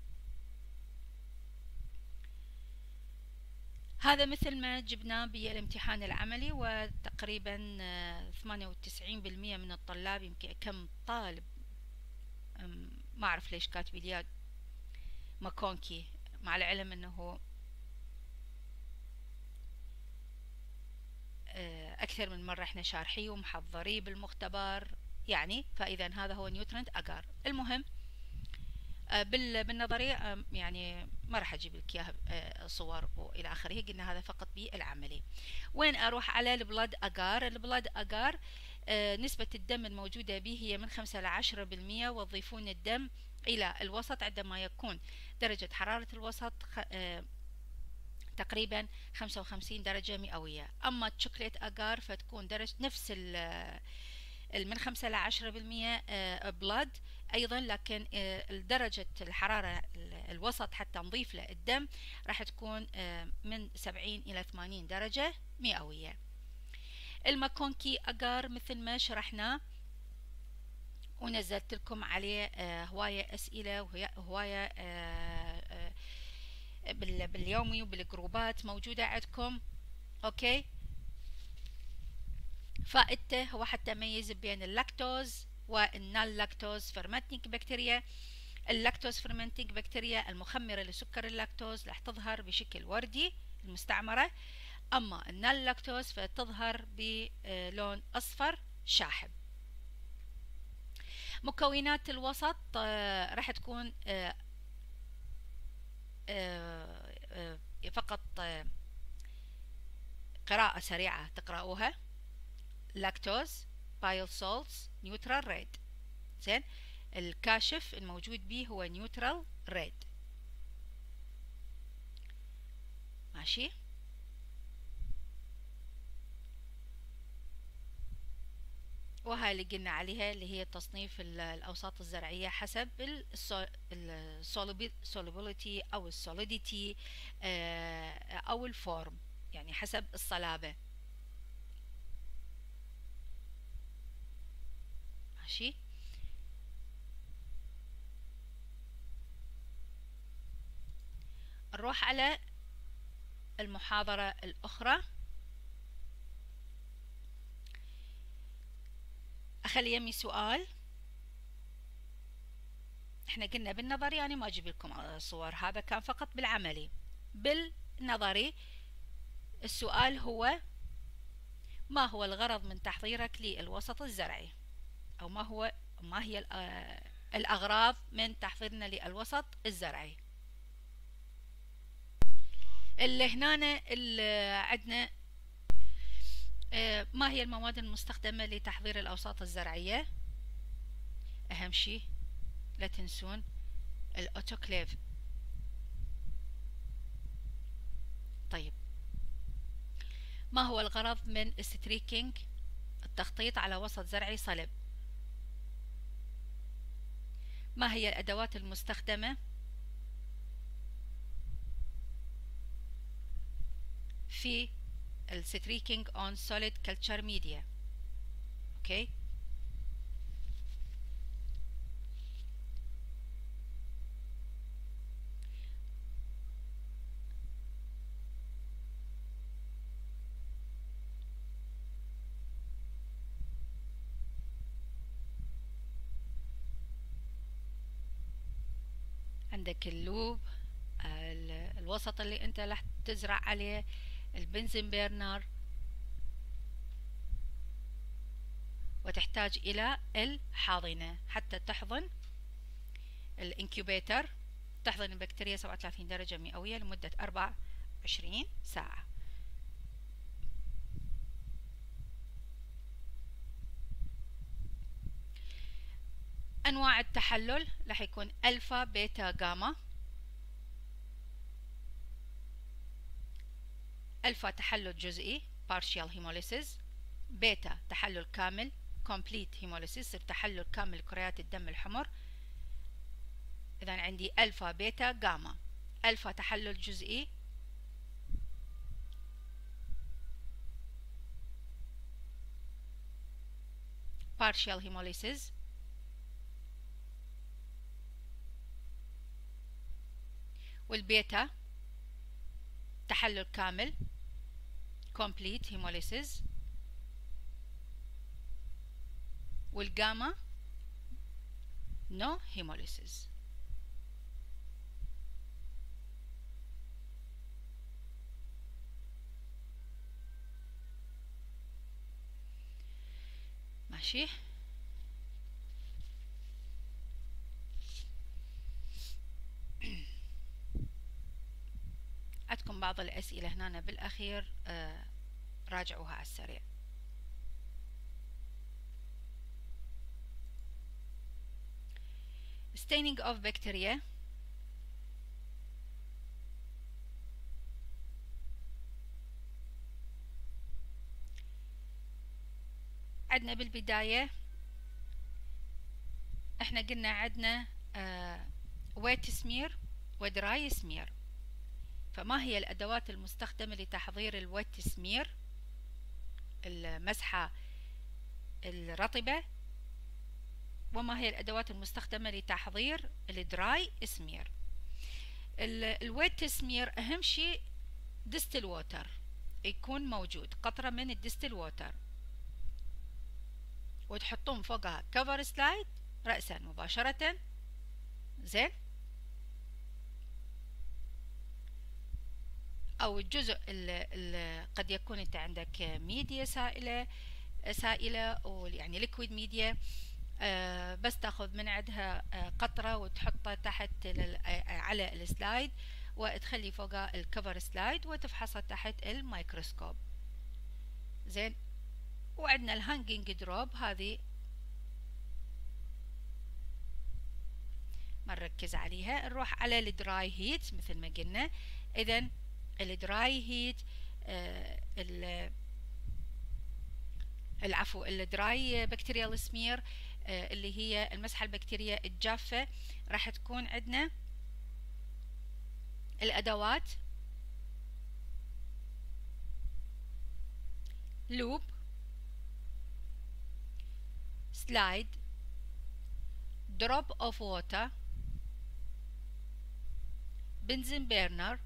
هذا مثل ما جبناه بالامتحان العملي، وتقريبا ثمانية وتسعين بالمئة من الطلاب، يمكن كم طالب ما أعرف ليش كاتب لي ماكونكي، مع العلم أنه أكثر من مرة إحنا شارحيه ومحضريه بالمختبر يعني. فإذا هذا هو نيوترنت أجار. المهم بالنظرية يعني ما راح أجيب لك إياها صور وإلى آخره، قلنا هذا فقط بالعملي. وين أروح على البلاد أجار؟ البلاد أجار نسبة الدم الموجودة به هي من خمسة إلى عشرة بالمئة، وتضيفون الدم إلى الوسط عندما يكون درجة حرارة الوسط تقريبا خمسة وخمسين درجة مئوية. أما الشوكولات أجار فتكون درجة نفس من خمسة إلى عشرة بالمئة بلاد أيضا، لكن درجة الحرارة الوسط حتى نضيف له الدم راح تكون من سبعين إلى ثمانين درجة مئوية. الماكونكي أجار مثل ما شرحناه ونزلت لكم عليه هواية أسئلة وهواية باليومي وبالجروبات موجودة عندكم. أوكي، فائدته هو حتى يميز بين اللاكتوز والنال لاكتوز فيرمنتنج بكتيريا. اللاكتوز فيرمنتنج بكتيريا المخمرة لسكر اللاكتوز راح تظهر بشكل وردي المستعمرة، أما النال لاكتوز فتظهر بلون أصفر شاحب. مكونات الوسط راح تكون فقط قراءة سريعة تقرأوها: لاكتوز، بايل سولتس، نيوترال ريد. زين، الكاشف الموجود به هو نيوترال ريد. ماشي. وهاي اللي قلنا عليها اللي هي تصنيف الأوساط الزرعية حسب السولوبيليتي أو السوليديتي أو الفورم، يعني حسب الصلابة. ماشي. نروح على المحاضرة الأخرى. أخلي يمي سؤال. احنا قلنا بالنظري يعني ما اجيب لكم صور، هذا كان فقط بالعملي. بالنظري السؤال هو: ما هو الغرض من تحضيرك للوسط الزرعي؟ أو ما هو ما هي الأغراض من تحضيرنا للوسط الزرعي؟ اللي هنا اللي عندنا ما هي المواد المستخدمة لتحضير الأوساط الزرعية؟ أهم شيء لا تنسون الأوتوكليف. طيب، ما هو الغرض من الستريكينج، التخطيط على وسط زرعي صلب؟ ما هي الأدوات المستخدمة في الستريكينج on solid culture media؟ اوكي. عندك اللوب، الوسط اللي انت راح تزرع عليه، البنزين بيرنر، وتحتاج الى الحاضنة حتى تحضن الانكيوبيتر، تحضن البكتيريا سبعة وثلاثين درجة مئوية لمدة أربعة وعشرين ساعة. أنواع التحلل راح يكون ألفا بيتا غاما. ألفا تحلل جزئي partial hemolysis، بيتا تحلل كامل complete hemolysis، تحلل كامل كريات الدم الحمر. إذا عندي ألفا بيتا غاما. ألفا تحلل جزئي، partial hemolysis، والبيتا تحلل كامل complete hemolysis، والجاما no hemolysis. ماشي. عندكم بعض الأسئلة هنا بالأخير، آه راجعوها على السريع. staining of bacteria. عندنا بالبداية احنا قلنا عندنا آه wet smear و dry smear. فما هي الأدوات المستخدمة لتحضير الويت سمير، المسحة الرطبة، وما هي الأدوات المستخدمة لتحضير الدراي سمير؟ الويت سمير أهم شيء ديستل ووتر، يكون موجود قطرة من الديستل ووتر، وتحطون فوقها كفر سلايد رأسا مباشرة. زين. أو الجزء اللي قد يكون أنت عندك ميديا سائلة سائلة أو يعني ليكويد ميديا، آه بس تاخذ من عندها آه قطرة وتحطها تحت على السلايد، وتخلي فوقها الكفر سلايد وتفحصها تحت الميكروسكوب. زين. وعندنا الهانجينج دروب، هذه ما نركز عليها. نروح على الدراي هيت مثل ما قلنا. إذن الدراي هيت، آه العفو الدراي بكتيريال سمير اللي هي المسحة البكتيرية الجافة، راح تكون عندنا الأدوات لوب، سلايد، drop of water، بنزين بيرنر،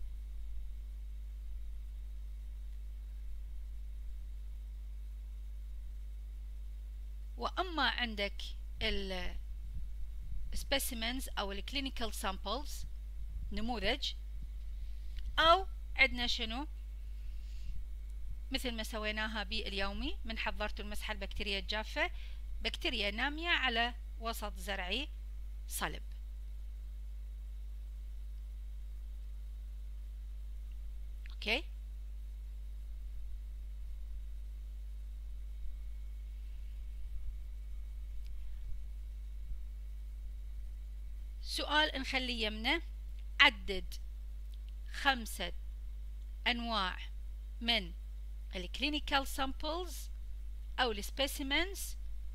وأما عندك ال specimens أو ال clinical samples نموذج، أو عندنا شنو مثل ما سويناها باليومي من حضرت المسحة البكتيرية الجافة، بكتيريا نامية على وسط زرعي صلب. اوكي، سؤال نخليه يمنا، عدد خمسة أنواع من الكلينيكال سامبلز أو السبيسيمنز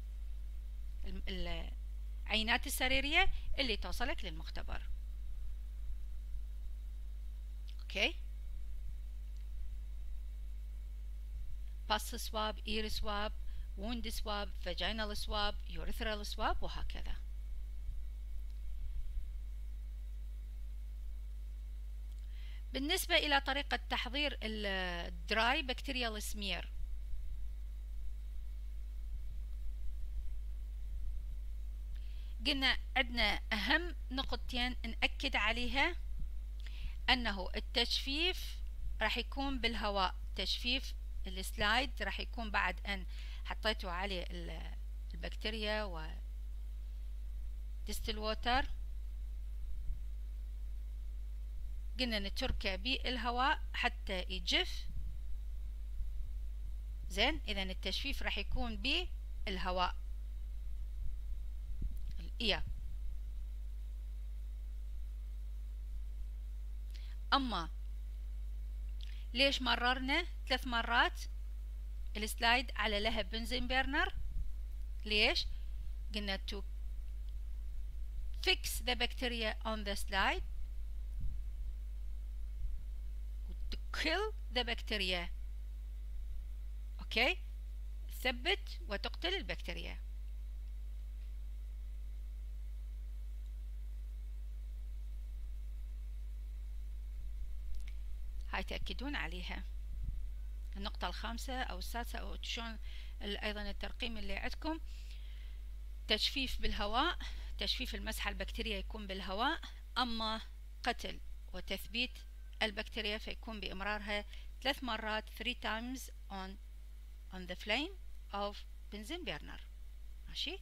العينات السريرية اللي توصلك للمختبر. اوكي، باس سواب، اير سواب، ووند سواب، فاجينال سواب، يوريثرال سواب، وهكذا. بالنسبة إلى طريقة تحضير الدراي بكتيريال سمير، قلنا عندنا أهم نقطتين نأكد عليها، أنه التجفيف راح يكون بالهواء، تجفيف السلايد راح يكون بعد أن حطيتوا عليه البكتيريا و ديستل ووتر، قلنا نتركه بالهواء حتى يجف. زين، إذا التجفيف راح يكون بالهواء الإيا. أما ليش مررنا ثلاث مرات السلايد على لهب بنزين بيرنر؟ ليش؟ قلنا to fix the bacteria on the slide to kill the bacteria. اوكي، ثبت وتقتل البكتيريا. هاي تأكدون عليها. النقطة الخامسة أو السادسة أو شلون أيضا الترقيم اللي عندكم، تجفيف بالهواء، تجفيف المسحة البكتيريا يكون بالهواء، أما قتل وتثبيت البكتيريا فيكون بإمرارها ثلاث مرات three times on on the flame of بنزين بيرنر. ماشي،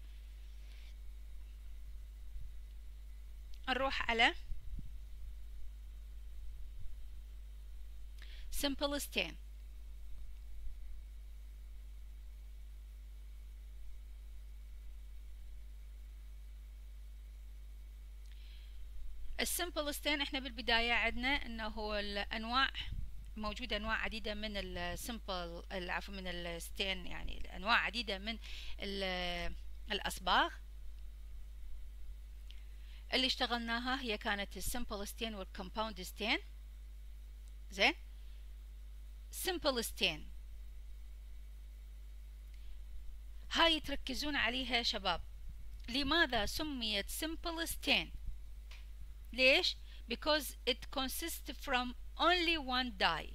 نروح على simple stain. السمبل ستين احنا بالبداية عندنا انه الانواع موجودة، انواع عديدة من السمبل العفو من الستين، يعني انواع عديدة من الاصباغ اللي اشتغلناها هي كانت السمبل ستين والكومباوند ستين. زين، سمبل ستين هاي تركزون عليها شباب. لماذا سميت simple stain؟ ليش؟ because it consists from only one dye،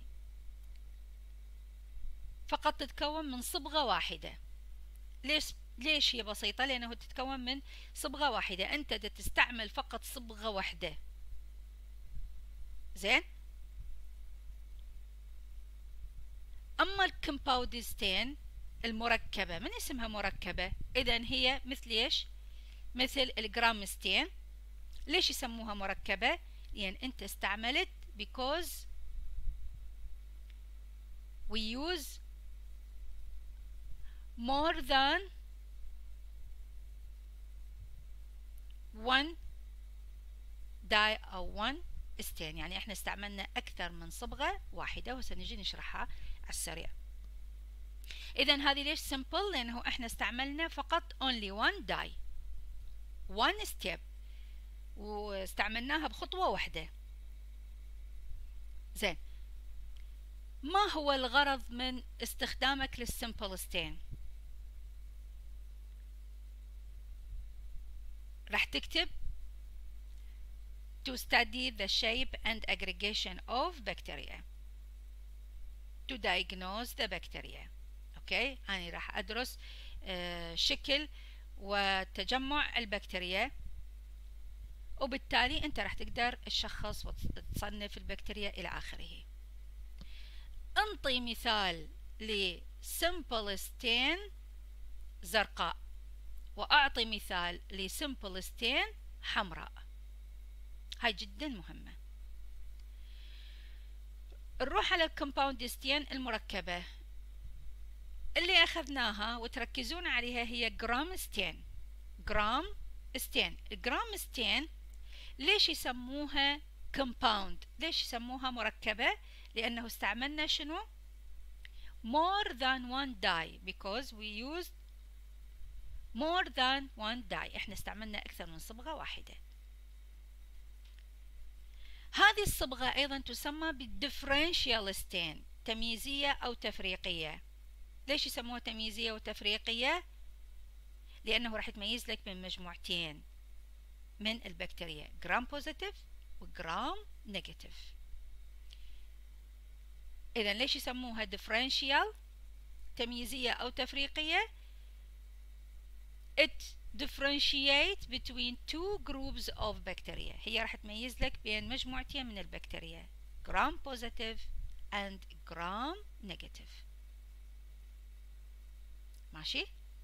فقط تتكون من صبغة واحدة. ليش ليش هي بسيطة؟ لأنه تتكون من صبغة واحدة، أنت تستعمل فقط صبغة واحدة. زين، أما الكومباوند ستين المركبة، من اسمها مركبة، إذن هي مثل إيش؟ مثل الجرام ستين. ليش يسموها مركبة؟ لأن أنت استعملت because we use more than one dye أو one stain، يعني احنا استعملنا أكثر من صبغة واحدة، وسنجي نشرحها على السريع. إذا هذه ليش simple؟ لأنه إحنا استعملنا فقط only one dye one step واستعملناها بخطوة واحدة. زين، ما هو الغرض من استخدامك للسمبل ستين؟ راح تكتب to study the shape and aggregation of bacteria to diagnose the bacteria. اوكي، أنا راح أدرس آه شكل وتجمع البكتيريا، وبالتالي أنت راح تقدر تشخص وتصنف البكتيريا إلى آخره. انطي مثال لسمبل ستين زرقاء، وأعطي مثال لسمبل ستين حمراء. هاي جدا مهمة. نروح على الكومباوند ستين المركبة اللي أخذناها وتركزون عليها، هي جرام ستين. جرام ستين الجرام ستين ليش يسموها كومباوند؟ ليش يسموها مركبة؟ لأنه استعملنا شنو؟ more than one dye because we used more than one dye. احنا استعملنا أكثر من صبغة واحدة. هذه الصبغة أيضا تسمى بالديفرنشيال ستين، تمييزية أو تفريقية. ليش يسموها تمييزية وتفريقية؟ لأنه راح تميز لك من مجموعتين من البكتيريا، جرام بوزيتيف وجرام نيجاتيف. إذا ليش يسموها differential تمييزية أو تفريقية؟ it differentiate between two groups of bacteria. هي راح تميز لك بين مجموعتين من البكتيريا، جرام بوزيتيف and جرام نيجاتيف. ماشي؟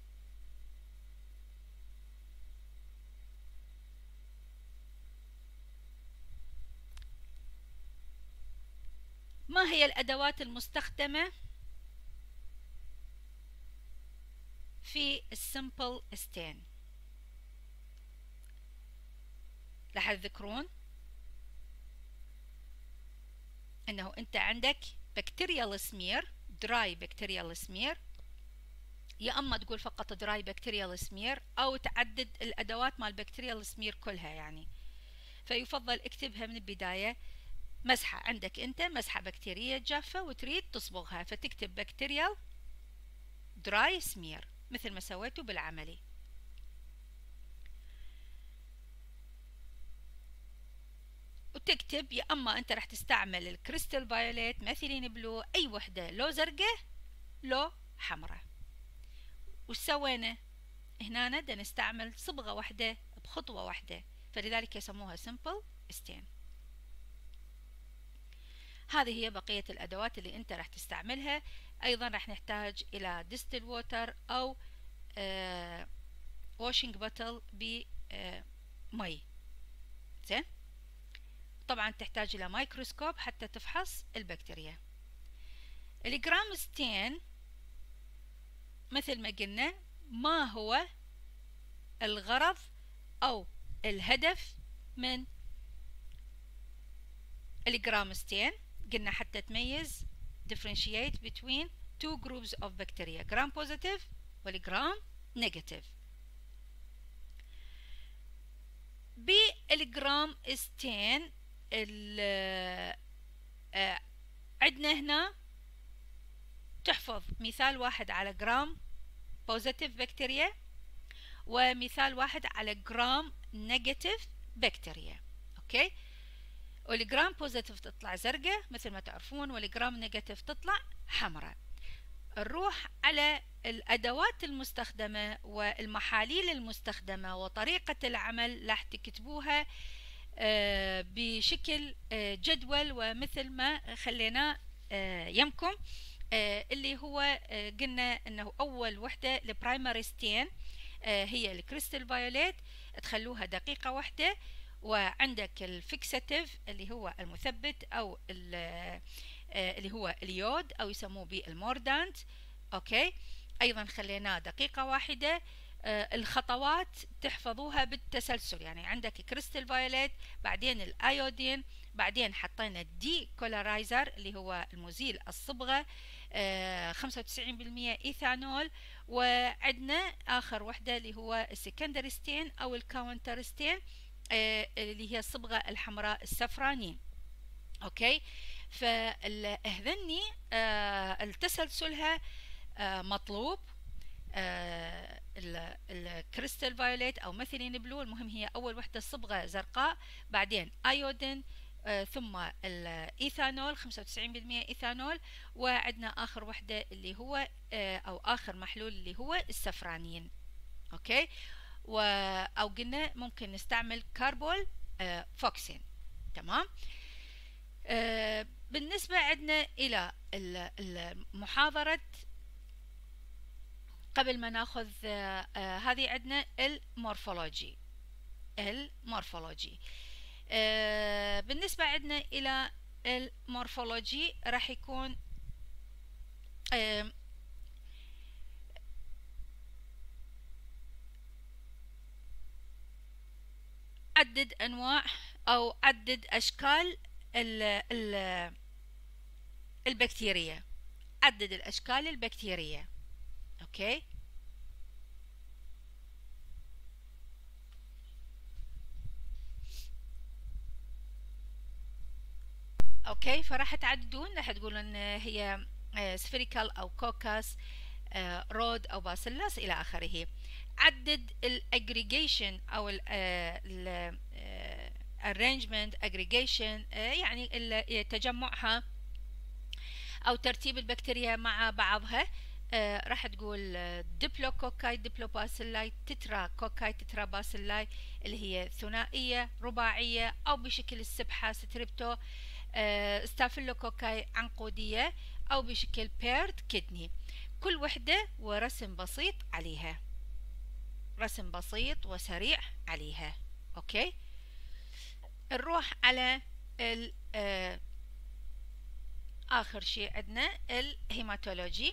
ما هي الأدوات المستخدمة في السمبل ستين؟ راح تذكرون أنه أنت عندك بكتيريال سمير، دراي بكتيريال سمير، يا أما تقول فقط دراي بكتيريال سمير أو تعدد الأدوات مال بكتيريال سمير كلها يعني. فيفضل اكتبها من البداية. مسحة عندك أنت مسحة بكتيرية جافة وتريد تصبغها، فتكتب بكتيريال دراي سمير مثل ما سويتوا بالعملي. وتكتب يا أما أنت راح تستعمل الكريستال فايوليت، مثيلين بلو، أي وحدة لو زرقاء لو حمراء. وش سوينا هنا؟ دا نستعمل صبغة واحدة بخطوة واحدة، فلذلك يسموها سمبل ستين. هذه هي بقية الأدوات اللي أنت راح تستعملها. أيضا راح نحتاج إلى ديستل ووتر أو واشنج باتل بمي. زين، طبعا تحتاج إلى مايكروسكوب حتى تفحص البكتيريا. الجرام ستين مثل ما قلنا، ما هو الغرض أو الهدف من الجرام ستين؟ قلنا حتى تميز differentiate between two groups of bacteria، جرام بوزيتيف والجرام نيجاتيف. بالجرام ستين عندنا هنا تحفظ مثال واحد على جرام بوزيتيف بكتيريا ومثال واحد على جرام نيجاتيف بكتيريا. اوكي، والجرام بوزيتيف تطلع زرقاء مثل ما تعرفون، والجرام نيجاتيف تطلع حمراء. نروح على الأدوات المستخدمة والمحاليل المستخدمة وطريقة العمل، راح تكتبوها بشكل جدول ومثل ما خليناه يمكم، اللي هو قلنا انه اول وحدة البرايمري ستين هي الكريستال فايوليت، تخلوها دقيقة واحدة. وعندك الفيكساتيف اللي هو المثبت او اللي هو اليود او يسموه بالموردانت. اوكي، ايضا خليناه دقيقة واحدة. الخطوات تحفظوها بالتسلسل، يعني عندك كريستال فايوليت، بعدين الايودين، بعدين حطينا الدي كولارايزر اللي هو المزيل الصبغة، خمسة وتسعين بالمئة إيثانول. وعندنا آخر وحدة اللي هو السكندري ستين أو الكاونتر ستين اللي هي الصبغة الحمراء السفرانية. أوكي، فهذني التسلسلها مطلوب. الكريستال فايوليت أو مثيلين بلو، المهم هي أول وحدة صبغة زرقاء، بعدين أيودين، آه، ثم الإيثانول خمسة وتسعين بالمئة إيثانول، وعندنا آخر وحدة اللي هو آه، أو آخر محلول اللي هو السفرانين. أوكي، و أو قلنا ممكن نستعمل كاربول آه، فوكسين. تمام. آه، بالنسبة عندنا إلى المحاضرة، قبل ما ناخذ آه آه هذه عندنا المورفولوجي. المورفولوجي آه بالنسبة عندنا إلى المورفولوجي راح يكون آه عدد أنواع أو عدد أشكال ال ال البكتيريا، عدد الأشكال البكتيرية. أوكي، أوكي، فراح تعددون، راح تقولون هي سفيريكال أو كوكاس، رود أو باسيلاس إلى آخره. عدد الأجريجيشن أو ال arrangement aggregation، يعني تجمعها أو ترتيب البكتيريا مع بعضها. آه راح تقول ديبلوكوكاي، ديبلوباسيلاي، تترا كوكاي، تترا باسيلاي اللي هي ثنائية، رباعية، أو بشكل السبحة ستريبتو، آه ستافيلوكوكاي عنقودية، أو بشكل بيرد كدني. كل وحدة ورسم بسيط عليها، رسم بسيط وسريع عليها. أوكي، نروح على ال آه آخر شيء عندنا الهيماتولوجي.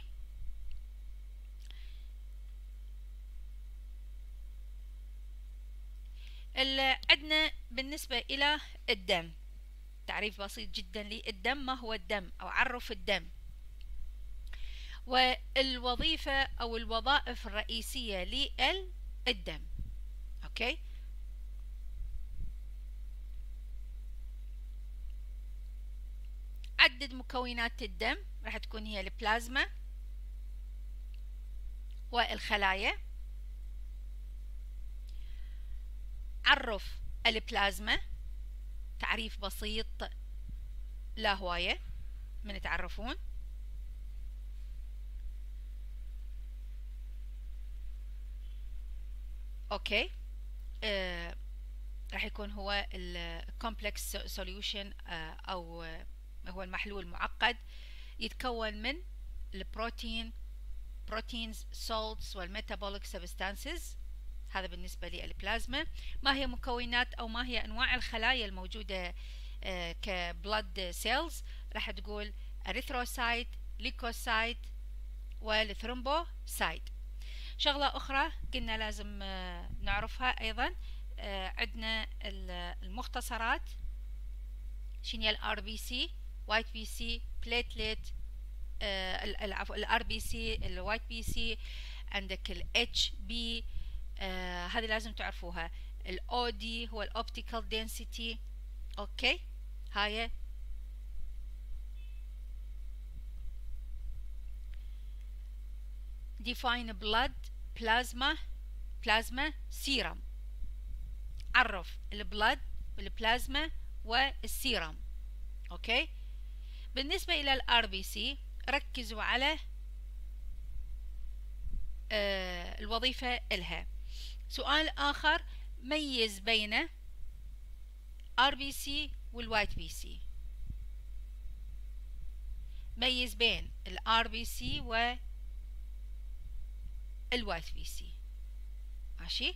عندنا بالنسبة إلى الدم تعريف بسيط جدا للدم. ما هو الدم أو عرف الدم، والوظيفة أو الوظائف الرئيسية للدم. أوكي، عدد مكونات الدم راح تكون هي البلازما والخلايا. عرف البلازما تعريف بسيط، لا هواية من تعرفون. اوكي، آه راح يكون هو الكومبلكس سوليوشن آه او آه هو المحلول المعقد، يتكون من البروتين بروتينز سولتس والميتابوليك سبستانسز. هذا بالنسبة للبلازما. ما هي مكونات أو ما هي أنواع الخلايا الموجودة آه كبلد سيلز؟ راح تقول أريثروسايت، ليكوسايت، والثرومبوسايت. شغلة أخرى قلنا لازم آه نعرفها أيضا، آه عندنا المختصرات. شنو هي الار بي سي، وايت بي سي، بليتلت، العفو الار بي سي، الوايت بي سي، عندك الاتش بي، آه هذه لازم تعرفوها. الاو دي هو الاوبتيكال دنسيتي. اوكي، هاي define blood plasma plasma serum. عرف البلد والبلازما والسيرم. اوكي، بالنسبة الى الار بي سي ركزوا على آه الوظيفة إلها. سؤال آخر، ميز بين ار بي سي والوايت بي سي. ميز بين الار بي سي والوايت بي سي. ماشي،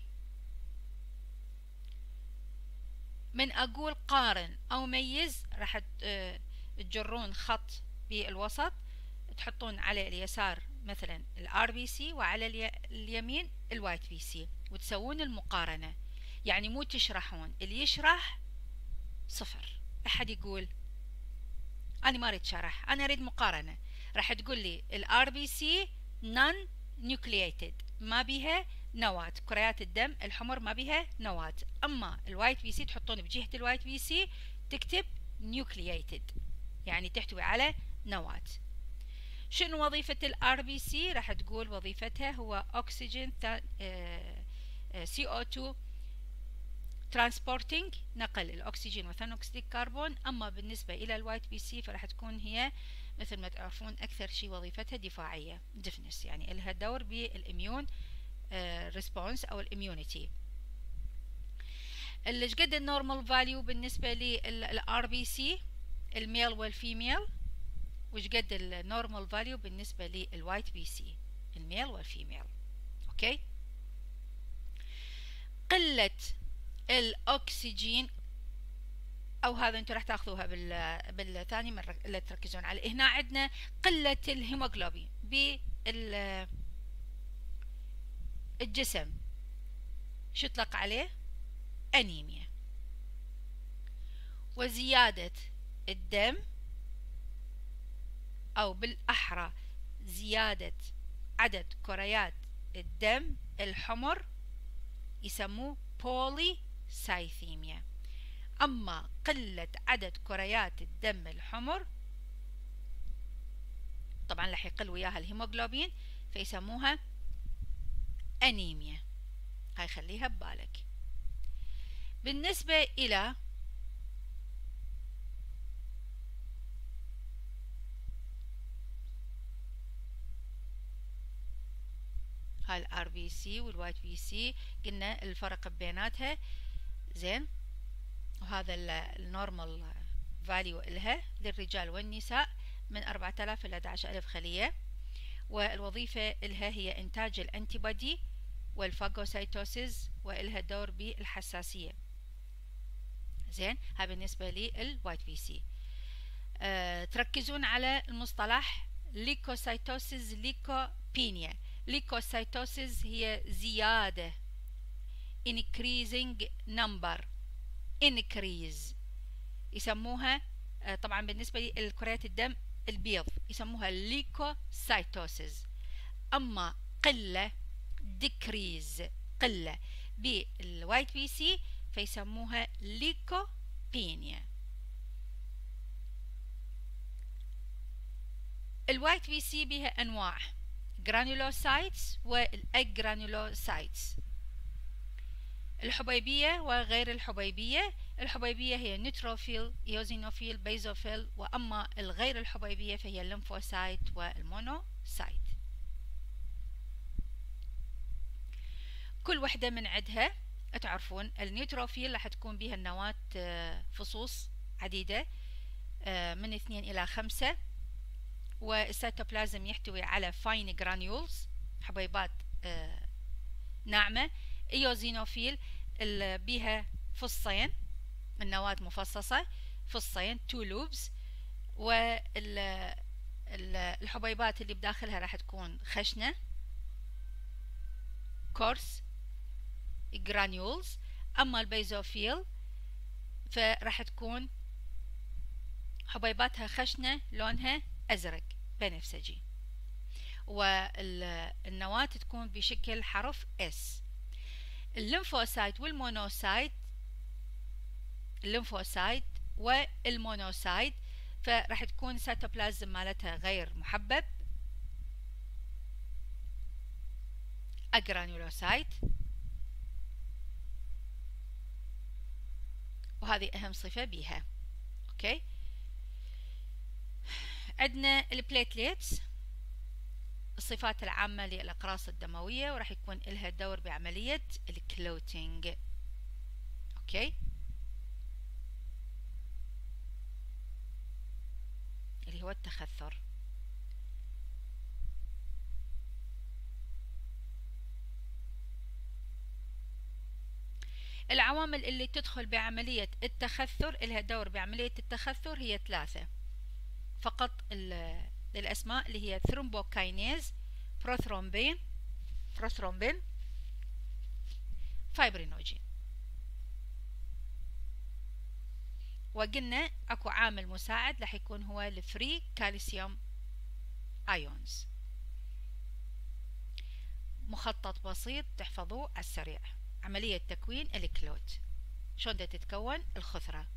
من أقول قارن أو ميز راح تجرون خط بالوسط، تحطون على اليسار مثلا الار بي سي وعلى اليمين الوايت بي سي، وتسوون المقارنة. يعني مو تشرحون، اللي يشرح صفر. أحد يقول أنا ما أريد شرح، أنا أريد مقارنة. راح تقول لي الار بي سي نون نيوكلييتد، ما بيها نواة، كريات الدم الحمر ما بيها نواة. اما الوايت بي سي تحطون بجهة الوايت بي سي تكتب نيوكلييتد، يعني تحتوي على نواة. شنو وظيفة الار بي سي؟ راح تقول وظيفتها هو اكسجين سي او تو ترانسبورتنج، نقل الاكسجين وثاني اكسيد الكربون. اما بالنسبه الى الوايت بي سي فراح تكون هي مثل ما تعرفون اكثر شيء وظيفتها دفاعيه، ديفنس، يعني لها دور بالاميون ريسبونس او الاميونيتي. ايش قد النورمال فاليو بالنسبه للار بي سي الميل والفيميل، وش قد النورمال فاليو بالنسبه للوايت بي سي الميل والفيميل. اوكي. قله الاكسجين، او هذا انتم راح تاخذوها بال بالثاني مره اللي تركزون عليه. هنا عندنا قله الهيموغلوبين بالجسم، شو يطلق عليه؟ انيميا. وزياده الدم، او بالاحرى زياده عدد كريات الدم الحمر، يسموه بوليسايثيميا. أما قلة عدد كريات الدم الحمر طبعا راح يقل وياها الهيموغلوبين فيسموها أنيميا. هاي خليها ببالك. بالنسبة إلى هاي الار بي سي والوايت بي سي قلنا الفرق بيناتها زين، وهذا النورمال فاليو إلها للرجال والنساء من أربعة آلاف إلى أحد عشر ألف خلية. والوظيفة إلها هي إنتاج الأنتيبودي والفاغوسايتوسيس، وإلها دور بالحساسية. زين، هاي بالنسبة للوايت بي سي. أه تركزون على المصطلح ليكوسايتوسيس ليكوبينيا. ليكوسايتوسيس هي زيادة increasing number increase، يسموها طبعا بالنسبة لكريات الدم البيض يسموها ليكوسايتوسيس. أما قلة decrease قلة بالوايت بي سي فيسموها ليكوبينيا. الوايت بي سي بها أنواع جرانيولوسايتس والأجرانيولوسايتس، الحبيبية وغير الحبيبية. الحبيبية هي نيتروفيل، ايوزينوفيل، بيزوفيل، وأما الغير الحبيبية فهي الليمفوسايت والمونوسايت. كل وحدة من عدها تعرفون النيتروفيل راح تكون بها النواة فصوص عديدة من اثنين إلى خمسة، والسيتوبلازم يحتوي على فاين جرانيولز حبيبات ناعمة. ايوزينوفيل بها فصين، النواة مفصصة فصين تو لوبز، والحبيبات اللي بداخلها راح تكون خشنة كورس جرانيولز. أما البيزوفيل فراح تكون حبيباتها خشنة لونها أزرق بنفسجي، والنواة تكون بشكل حرف S. الليمفوسايت والمونوسايت، الليمفوسايت والمونوسايت فراح تكون سيتوبلازم مالتها غير محبب أجرانيولوسايت، وهذه أهم صفة بيها. أوكي. عندنا البليتليتس، الصفات العامة للأقراص الدموية، وراح يكون لها دور بعملية الكلوتينج. أوكي، اللي هو التخثر. العوامل اللي تدخل بعملية التخثر، لها دور بعملية التخثر هي ثلاثة فقط الأسماء، اللي هي ثرومبوكاينيز، بروثرومبين بروثرومبين فايبرينوجين. وقلنا اكو عامل مساعد راح يكون هو الفري كالسيوم ions. مخطط بسيط تحفظوه على السريع. عملية تكوين الكلوت، شلون تتكون الخثرة.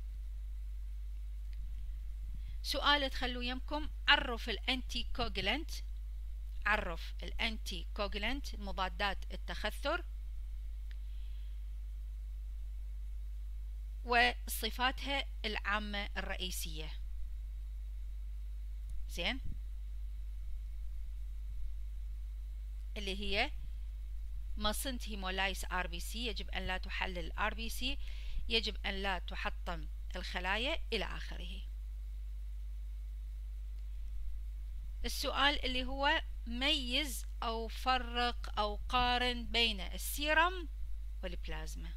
سؤال تخلوا يمكم، عرف الانتي كوغلنت، عرف الانتي كوغلنت مضادات التخثر وصفاتها العامة الرئيسية. زين، اللي هي mustn't hemolyze آر بي سي، يجب أن لا تحلل آر بي سي، يجب أن لا تحطم الخلايا، إلى آخره. السؤال اللي هو ميز أو فرق أو قارن بين السيرم والبلازما.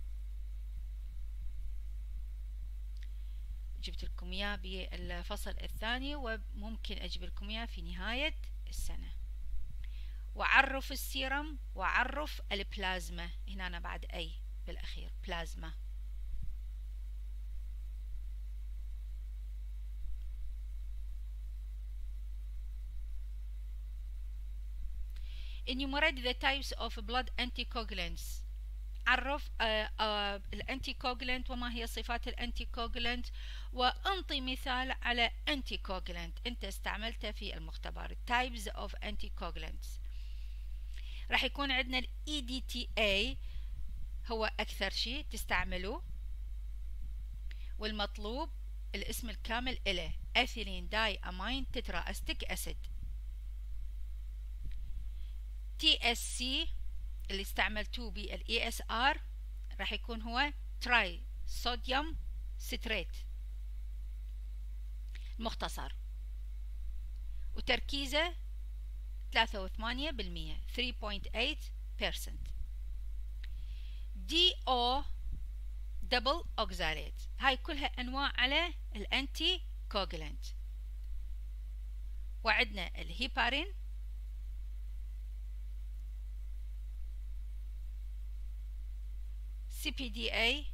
جبت لكم إياه بالفصل الثاني وممكن أجيب لكم إياه في نهاية السنة. وعرف السيرم وعرف البلازما، هنا أنا بعد أي بالأخير بلازما. enumerate the types of blood anticoagulants. عرف الانتيكوغلنت وما هي صفات الانتيكوغلنت، وانطي مثال على انتيكوغلنت انت استعملته في المختبر. types of anticoagulants راح يكون عندنا ال إي دي تي إيه هو أكثر شيء تستعملوه، والمطلوب الاسم الكامل إله أثيلين داي أمين تترا أستيك أسيد. تي إس سي اللي استعملتوه بال إي إس آر راح يكون هو تراي صوديوم ستريت مختصر، وتركيزه ثلاثة وثمانية بالمية ثلاثة فاصلة ثمانية بالمية. دي او دبل اوكزاليت، هاي كلها انواع على الانتي كوغلنت. وعندنا الهيبارين، سي بي دي اي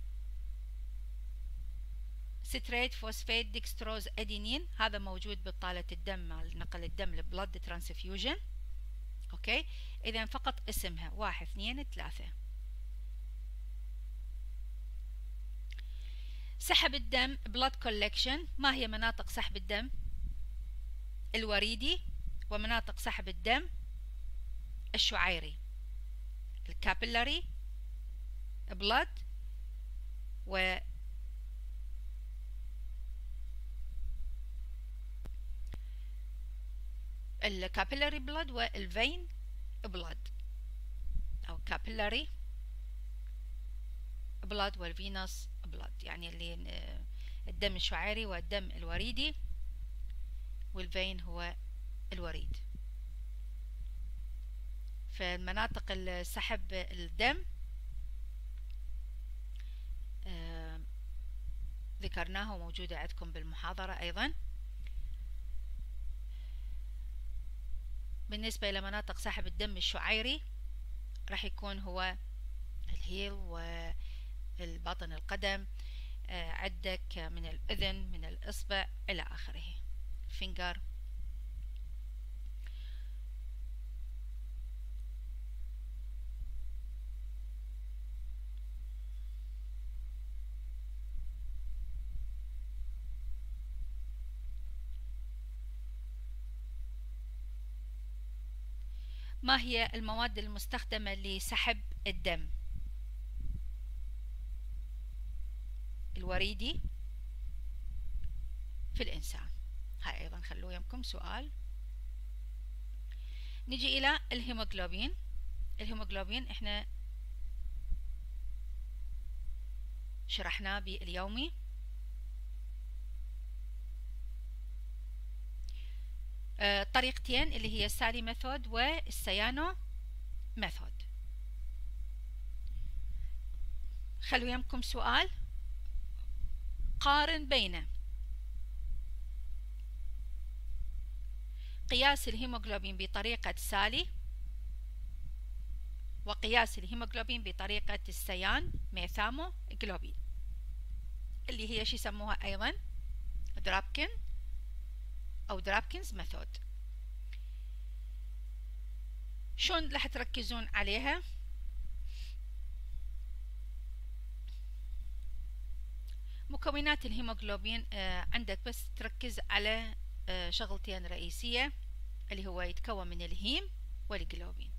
ستريت فوسفات ديكستروز ادينين، هذا موجود ببطالة الدم مال نقل الدم البلد ترانسفيوجن. اوكي، اذا فقط اسمها واحد اثنين ثلاثة. سحب الدم بلاد كولكشن، ما هي مناطق سحب الدم؟ الوريدي، ومناطق سحب الدم الشعيري، الكابيلاري بلاد، و الكابيلاري بلاد والفين بلاد، او كابيلاري بلاد والفينوس بلاد، يعني اللي الدم الشعيري والدم الوريدي، والفين هو الوريد. فمناطق سحب الدم آه ذكرناها وموجودة عندكم بالمحاضرة أيضا. بالنسبة إلى مناطق سحب الدم الشعيري راح يكون هو الهيل والباطن القدم، آه عندك من الأذن، من الإصبع، إلى آخره، فينجر. ما هي المواد المستخدمة لسحب الدم؟ الوريدي في الإنسان، هاي أيضا خلوه يمكم سؤال. نجي إلى الهيموغلوبين. الهيموغلوبين إحنا شرحناه باليومي. آه طريقتين اللي هي السالي ميثود والسيانو ميثود. خلوا يمكم سؤال، قارن بين قياس الهيموغلوبين بطريقة سالي وقياس الهيموغلوبين بطريقة السيان ميثامو جلوبين، اللي هي شو يسموها أيضا درابكن أو درابكنز ميثود. شلون راح تركزون عليها؟ مكونات الهيموغلوبين آه عندك بس تركز على آه شغلتين رئيسية، اللي هو يتكون من الهيم والجلوبين.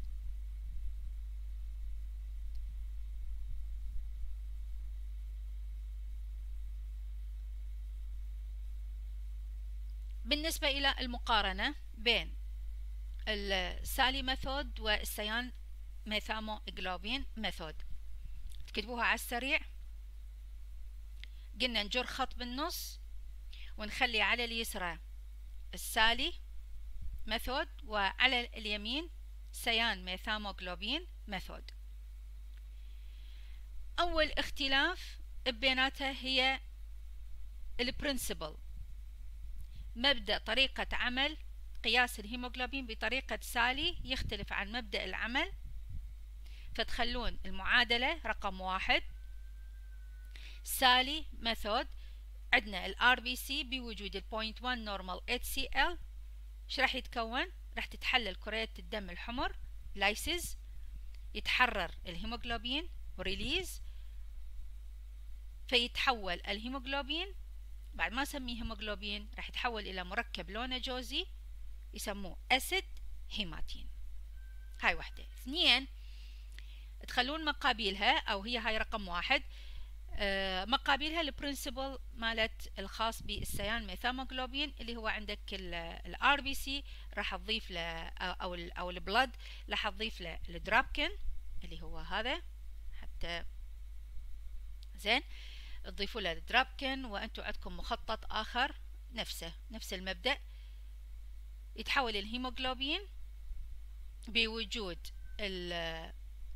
بالنسبة إلى المقارنة بين السالي ميثود والسيان ميثاموجلوبين ميثود، تكتبوها على السريع. قلنا نجر خط بالنص ونخلي على اليسرى السالي ميثود وعلى اليمين سيان ميثاموجلوبين ميثود. أول اختلاف بيناتها هي البرنسبل، مبدأ طريقة عمل قياس الهيموغلوبين بطريقة سالي يختلف عن مبدأ العمل، فتخلون المعادلة رقم واحد سالي ميثود عندنا ال آر بي سي بوجود ال صفر فاصلة واحد نورمال اتش سي ال. ايش راح يتكون؟ راح تتحلل كريات الدم الحمر لايسيز، يتحرر الهيموغلوبين وريليز، فيتحول الهيموغلوبين بعد ما نسميه هيموغلوبين راح يتحول الى مركب لونه جوزي يسموه اسيد هيماتين. هاي واحدة. اثنين، تخلون مقابلها او هي هاي رقم واحد آه مقابلها البرنسبل مالت الخاص بالسيان ميثاموجلوبين اللي هو عندك الار بي سي راح تضيف له او ال او البلد راح تضيف له الدرابكن اللي هو هذا حتى زين تضيفوا له الدرابكن، وانتم عندكم مخطط اخر نفسه نفس المبدأ، يتحول الهيموغلوبين بوجود ال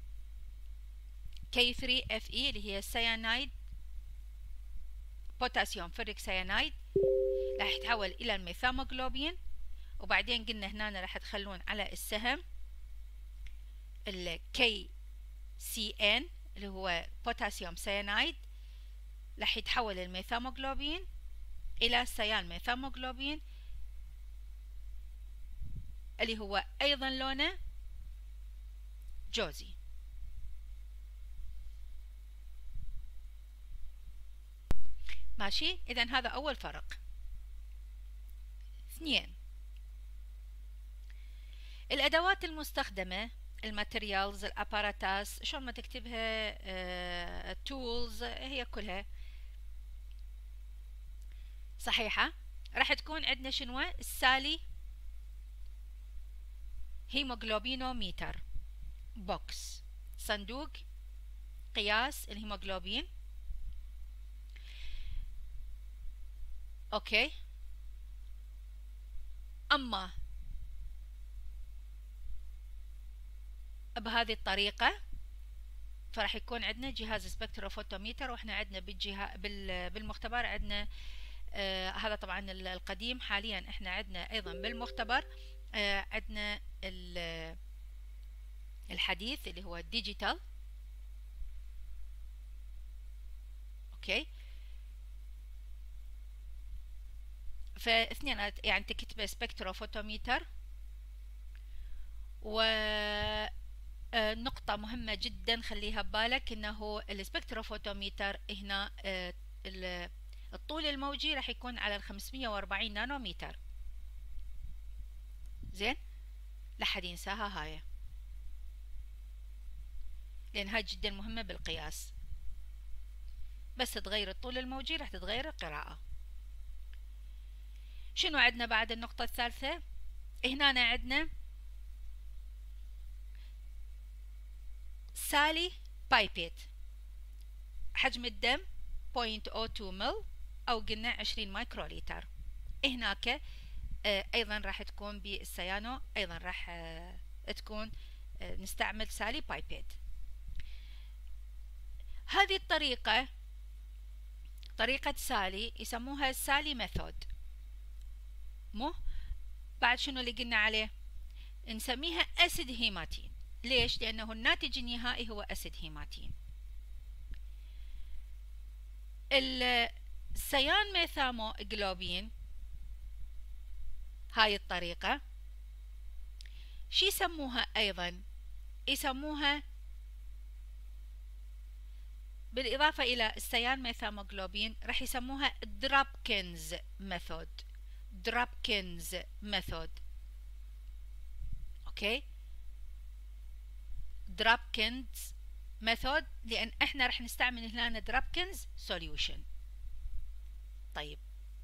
كي ثري اف اي اللي هي سيانايد بوتاسيوم فيريك سيانايد، راح يتحول الى الميثاموجلوبين. وبعدين قلنا هنا راح تخلون على السهم ال كي سي ان اللي هو بوتاسيوم سيانايد، راح يتحول الميثاموجلوبين الى سيان ميثاموجلوبين اللي هو ايضا لونه جوزي. ماشي، اذا هذا اول فرق. اثنين، الادوات المستخدمة الماتريالز الاباراتاس شلون ما تكتبها تولز آه، هي كلها صحيحة. راح تكون عندنا شنو؟ السالي هيموغلوبينوميتر بوكس، صندوق قياس الهيموغلوبين. اوكي، اما بهذه الطريقة فراح يكون عندنا جهاز سبكتروفوتوميتر، واحنا عندنا بالجهاز بالمختبر عندنا آه هذا طبعا القديم، حاليا احنا عندنا ايضا بالمختبر آه عندنا الحديث اللي هو الديجيتال. اوكي، فاثنين يعني تكتب سبكتروفوتوميتر. و نقطة مهمة جدا خليها ببالك انه السبكتروفوتوميتر هنا الطول الموجي راح يكون على ال خمسمية وأربعين نانومتر. زين، لا حد ينساها هاي، لان هاي جدا مهمة بالقياس، بس تغير الطول الموجي راح تتغير القراءة. شنو عندنا بعد النقطة الثالثة؟ هنا عندنا سالي بايبيت، حجم الدم صفر فاصلة صفر اثنين مل او قلنا عشرين مايكروليتر. هناك ايضا راح تكون بالسيانو ايضا راح تكون نستعمل سالي بايبيت. هذه الطريقة طريقة سالي يسموها سالي ميثود. مو بعد شنو اللي قلنا عليه؟ نسميها اسيد هيماتين. ليش؟ لانه الناتج النهائي هو اسيد هيماتين. السيان ميثاموجلوبين هاي الطريقة شي يسموها أيضا؟ يسموها بالإضافة إلى السيان ميثاموغلوبين راح يسموها درابكنز ميثود. درابكنز ميثود. اوكي، درابكنز ميثود لأن احنا راح نستعمل هنا درابكنز سوليوشن. طيب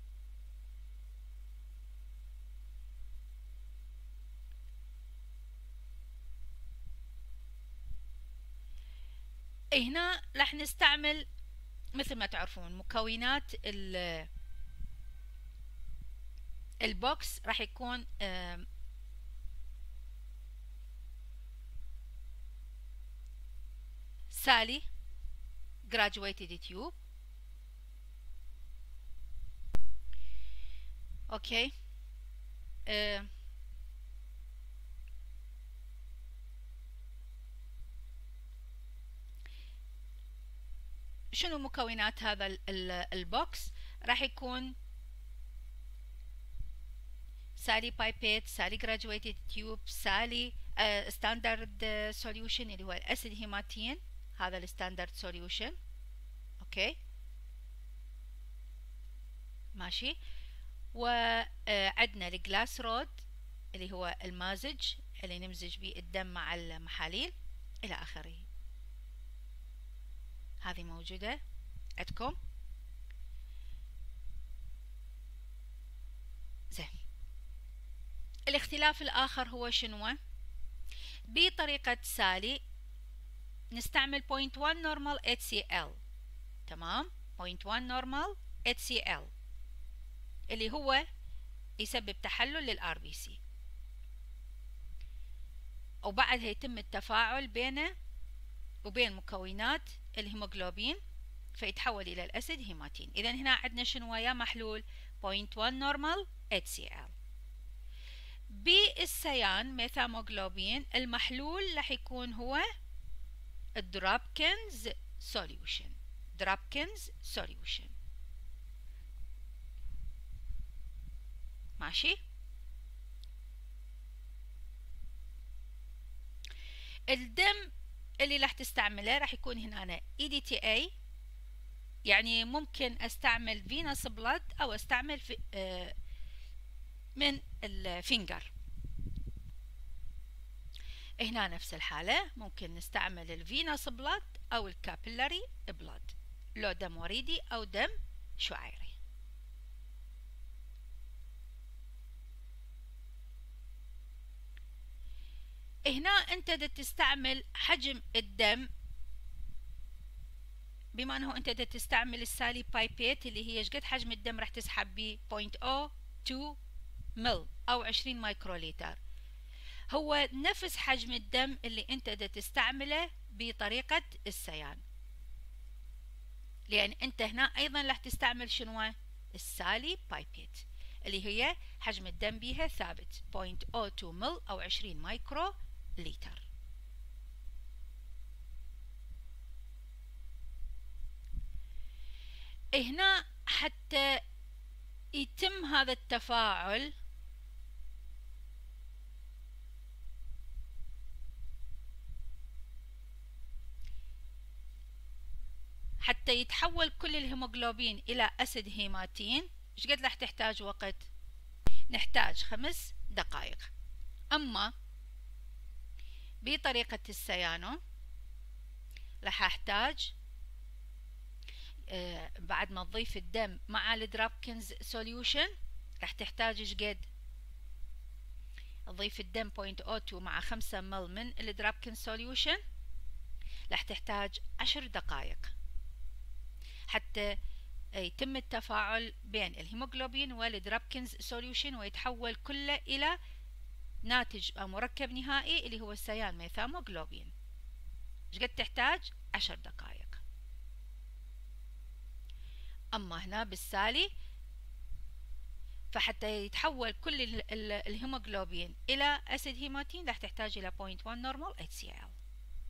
هنا راح نستعمل مثل ما تعرفون مكونات البوكس راح يكون سالي graduated tube. اوكي أه شنو مكونات هذا البوكس؟ راح يكون سالي بايبيت، سالي جراجويتد تيوب، سالي ستاندرد سوليوشن اللي هو الاسيد هيماتين، هذا الستاندرد سوليوشن. اوكي ماشي. وعندنا الجلاس رود اللي هو المازج اللي نمزج به الدم مع المحاليل الى اخره. هذه موجودة عندكم. زين، الاختلاف الآخر هو شنو؟ بطريقة سالي نستعمل صفر فاصلة واحد normal إتش سي إل. تمام، صفر فاصلة واحد normal إتش سي إل اللي هو يسبب تحلل للآر بي سي، وبعدها يتم التفاعل بينه وبين مكونات الهيموغلوبين فيتحول إلى الأسيد هيماتين. إذا هنا عندنا شنو يا محلول؟ صفر فاصلة واحد normal إتش سي إل. بالسيان ميثاموغلوبين المحلول راح يكون هو الدرابكنز سوليوشن. درابكنز سوليوشن ماشي. الدم اللي راح تستعمله راح يكون هنا اي دي تي اي، يعني ممكن استعمل فينوس بلاد او استعمل في آه من الفينجر. هنا نفس الحالة ممكن نستعمل الفينوس بلاد او الكابيلاري بلاد، لو دم وريدي او دم شعيري. هنا انت تستعمل حجم الدم، بما انه انت تستعمل السالي بايبيت اللي هي قد حجم الدم راح تسحب ب صفر فاصلة صفر اثنين مل او عشرين مايكروليتر، هو نفس حجم الدم اللي انت تستعمله بطريقة السيان، لان انت هنا ايضا راح تستعمل شنو؟ السالي بايبيت اللي هي حجم الدم بها ثابت صفر فاصلة صفر اثنين مل او عشرين مايكرو لتر. هنا حتى يتم هذا التفاعل حتى يتحول كل الهيموغلوبين إلى أسيد هيماتين، ايش قد راح تحتاج وقت؟ نحتاج خمس دقائق. أما بطريقة السيانو راح أحتاج آه بعد ما تضيف الدم مع الدرابكنز سوليوشن راح تحتاج ايش قد؟ تضيف الدم صفر فاصلة صفر اثنين مع خمسة مل من الدرابكنز سوليوشن راح تحتاج عشر دقائق حتى يتم التفاعل بين الهيموغلوبين والدرابكنز سوليوشن ويتحول كله إلى ناتج أو مركب نهائي اللي هو السيان ميثاموغلوبين. ايش قد تحتاج؟ عشر دقائق. أما هنا بالسالي فحتى يتحول كل الهيموغلوبين إلى أسيد هيماتين راح تحتاج إلى صفر فاصلة واحد normal إتش سي إل،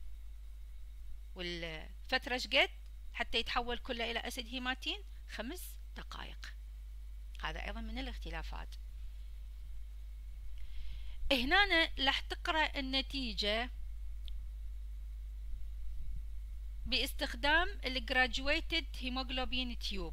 والفترة ايش قد حتى يتحول كله إلى أسيد هيماتين؟ خمس دقائق. هذا أيضا من الاختلافات. هنا راح تقرأ النتيجة باستخدام ال graduated hemoglobin tube.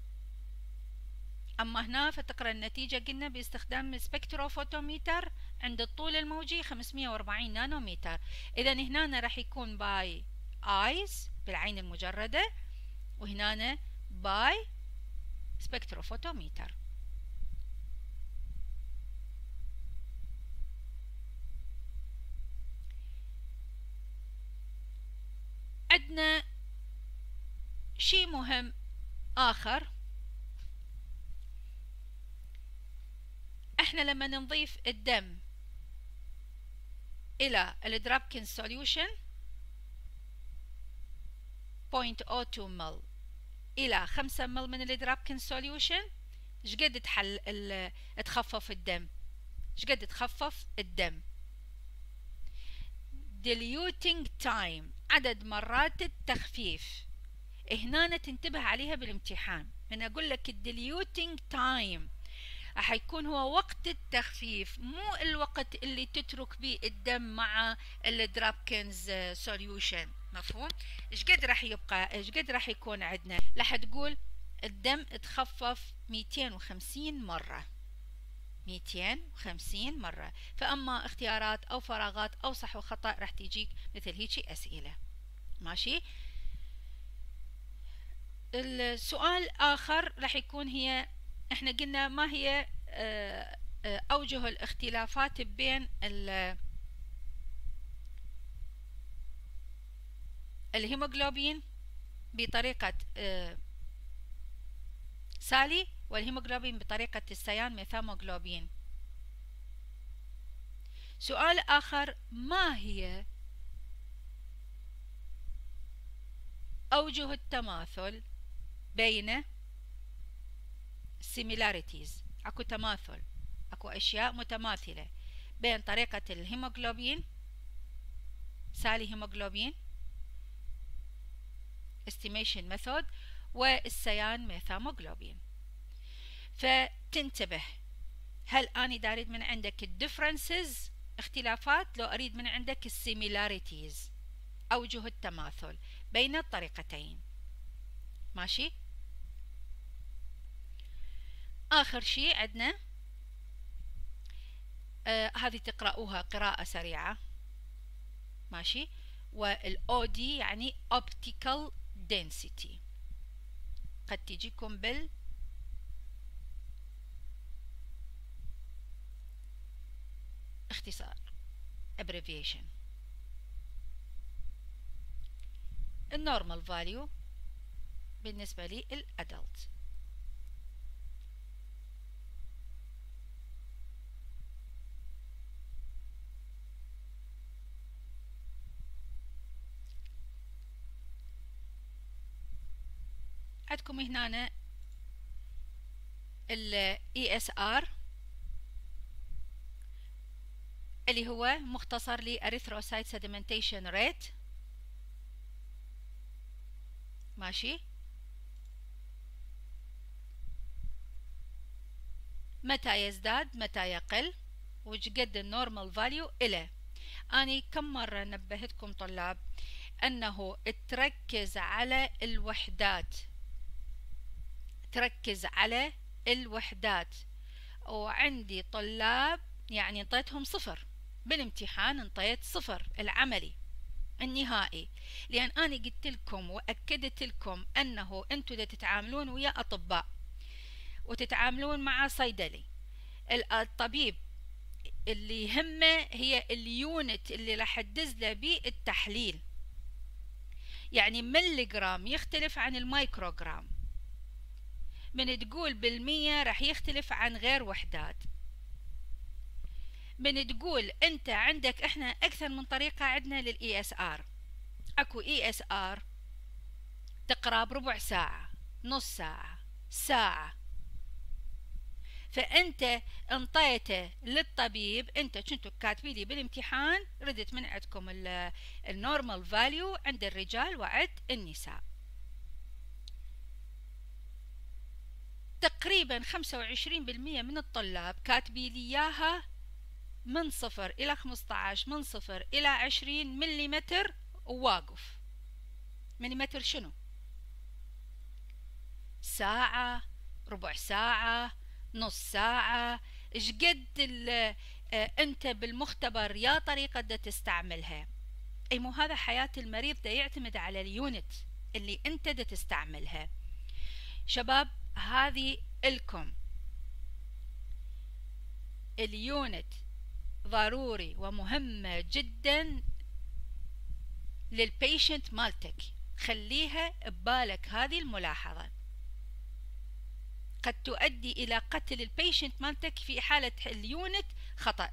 أما هنا فتقرأ النتيجة قلنا باستخدام سبكتروفوتوميتر عند الطول الموجي خمسمئة وأربعين نانومتر. إذا هنا راح يكون باي eyes بالعين المجردة، وهنا باي سبكتروفوتوميتر. عندنا شيء مهم آخر، احنا لما نضيف الدم الى الدرابكن سوليوشن صفر فاصلة صفر اثنين مل الى خمسة مل من الدرابكن سوليوشن، شقد تحل تخفف الدم؟ شقد تخفف الدم؟ diluting time، عدد مرات التخفيف. هنا تنتبه عليها بالامتحان، من اقول لك الديليوتينج تايم راح يكون هو وقت التخفيف، مو الوقت اللي تترك به الدم مع الدرابكنز سوليوشن. مفهوم؟ ايش قد راح يبقى، ايش قد راح يكون عندنا؟ راح تقول الدم تخفف مئتين وخمسين مرة، مئتين وخمسين مرة. فأما اختيارات أو فراغات أو صح وخطأ راح تجيك مثل هيجي أسئلة. ماشي؟ السؤال آخر راح يكون هي، احنا قلنا ما هي أوجه الاختلافات بين الهيموغلوبين بطريقة سالي والهيموغلوبين بطريقة السيان ميثاموغلوبين. سؤال آخر، ما هي أوجه التماثل بين similarities، اكو تماثل، اكو اشياء متماثلة بين طريقة الهيموغلوبين سالي هيموغلوبين estimation method والسيان ميثاموغلوبين. فتنتبه، هل أنا دا أريد من عندك الديفرنسز اختلافات، لو أريد من عندك السيميلاريتيز أوجه التماثل بين الطريقتين. ماشي؟ آخر شيء عندنا آه هذه تقرأوها قراءة سريعة. ماشي؟ والأو دي يعني optical density، قد تجيكم بال اختصار abbreviation. النورمال فاليو بالنسبة لي الادلت. عندكم هنا ال إي إس آر اللي هو مختصر ل Erythrocyte Sedimentation Rate. ماشي؟ متى يزداد متى يقل، وش قد النورمال فاليو إله. أنا كم مرة نبهتكم طلاب أنه تركز على الوحدات، تركز على الوحدات. وعندي طلاب يعني انطيتهم صفر بالامتحان، انطيت صفر العملي النهائي، لأن أنا قلت لكم وأكدت لكم أنه أنتوا دا تتعاملون ويا أطباء وتتعاملون مع صيدلي. الطبيب اللي يهمه هي اليونت اللي راح تدز له بيه التحليل. يعني مليغرام يختلف عن الميكروغرام، من تقول بالمية راح يختلف عن غير وحدات. من تقول انت عندك، احنا اكثر من طريقة عندنا للإي إس آر. اكو إي إس آر تقرا بربع ساعة، نص ساعة، ساعة. فانت انطيته للطبيب، انت كنتوا كاتبين لي بالامتحان ردت من عندكم النورمال فاليو عند الرجال وعند النساء. تقريبا خمسة وعشرين بالمية من الطلاب كاتبين لي اياها من صفر إلى خمسة عشر، من صفر إلى عشرين مليمتر وواقف. مليمتر شنو؟ ساعة، ربع ساعة، نص ساعة، ايش قد انت بالمختبر يا طريقة دا تستعملها. اي مو هذا حياة المريض دا يعتمد على اليونت اللي انت دا تستعملها. شباب هذه الكم اليونت ضروري ومهمة جدا للبيشنت مالتك، خليها ببالك هذه الملاحظة، قد تؤدي إلى قتل البيشنت مالتك في حالة اليونت خطأ،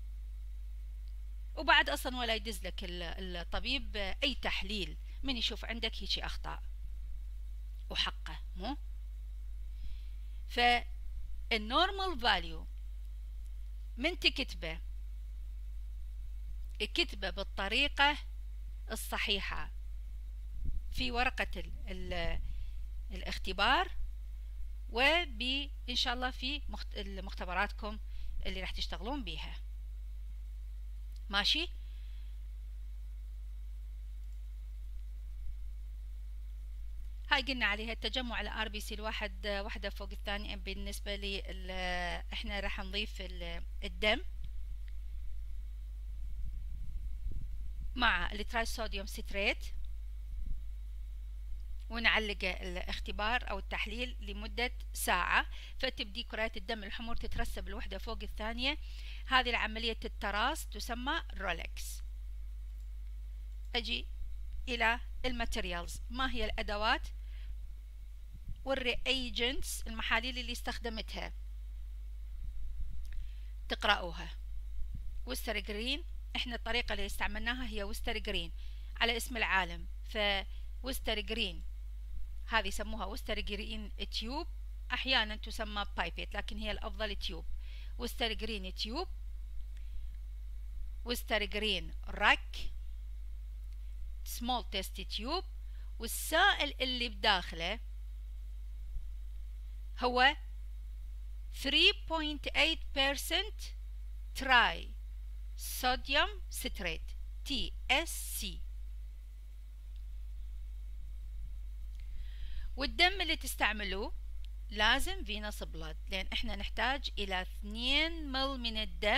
وبعد أصلا ولا يدز لك الطبيب أي تحليل من يشوف عندك هيجي أخطاء، وحقه مو. فالنورمال فاليو من تكتبه اكتبه بالطريقة الصحيحة في ورقة ال ال الاختبار، وبإن شاء الله في مختبراتكم اللي راح تشتغلون بيها. ماشي؟ هاي قلنا عليها التجمع على ار بي سي الواحد واحدة فوق الثانية. بالنسبة لي احنا راح نضيف الدم مع الترايصوديوم ستريت ونعلق الاختبار او التحليل لمدة ساعة، فتبدي كرات الدم الحمر تترسب الوحدة فوق الثانية. هذه العملية التراص تسمى رولكس. اجي الى الماتيريالز، ما هي الادوات والرياجنتس المحاليل اللي استخدمتها تقرأوها. وستر جرين، احنا الطريقة اللي استعملناها هي وستر جرين على اسم العالم، فوستر جرين هذه يسموها وستر جرين تيوب، احيانا تسمى بايبيت لكن هي الافضل تيوب. وستر جرين تيوب، وستر جرين راك، سمول تيست تيوب، والسائل اللي بداخله هو ثري بوينت إيت بالمية تراي صوديوم ستريت تي إس سي. والدم اللي تستعملوه لازم فينوس بلاد، لان احنا نحتاج الى اثنين مل من الدم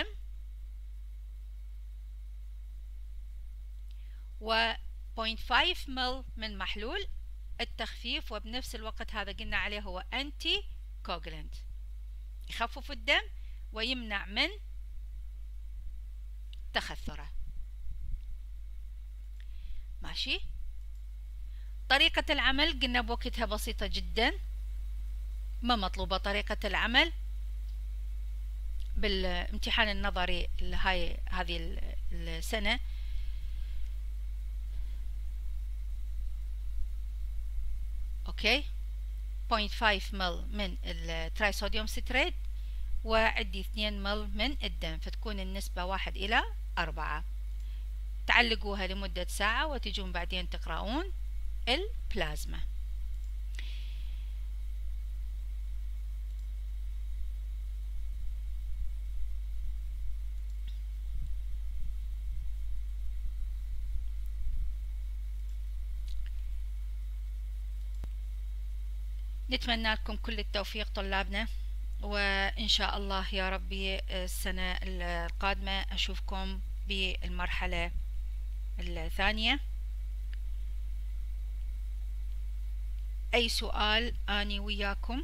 و صفر فاصلة خمسة مل من محلول التخفيف، وبنفس الوقت هذا قلنا عليه هو انتي كوغلنت، يخفف الدم ويمنع من تخثره. ماشي؟ طريقة العمل قلنا بوقتها بسيطة جدا، ما مطلوبة طريقة العمل بالامتحان النظري هاي هذه السنة. اوكي، صفر فاصلة خمسة مل من الترايصوديوم ستريت وعندي اثنين مل من الدم، فتكون النسبة واحد إلى أربعة. تعلقوها لمدة ساعة وتجون بعدين تقرؤون البلازما. نتمنى لكم كل التوفيق طلابنا، وإن شاء الله يا ربي السنة القادمة أشوفكم بالمرحلة الثانية. أي سؤال أني وياكم،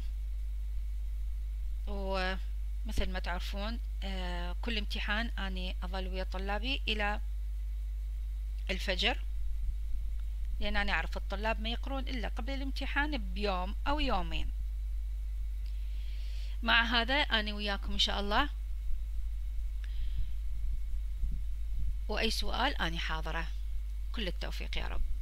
ومثل ما تعرفون كل امتحان أني أظل ويا طلابي إلى الفجر، لأن أنا أعرف الطلاب ما يقرون إلا قبل الامتحان بيوم أو يومين. مع هذا أنا وياكم إن شاء الله، وأي سؤال أنا حاضرة. كل التوفيق يا رب.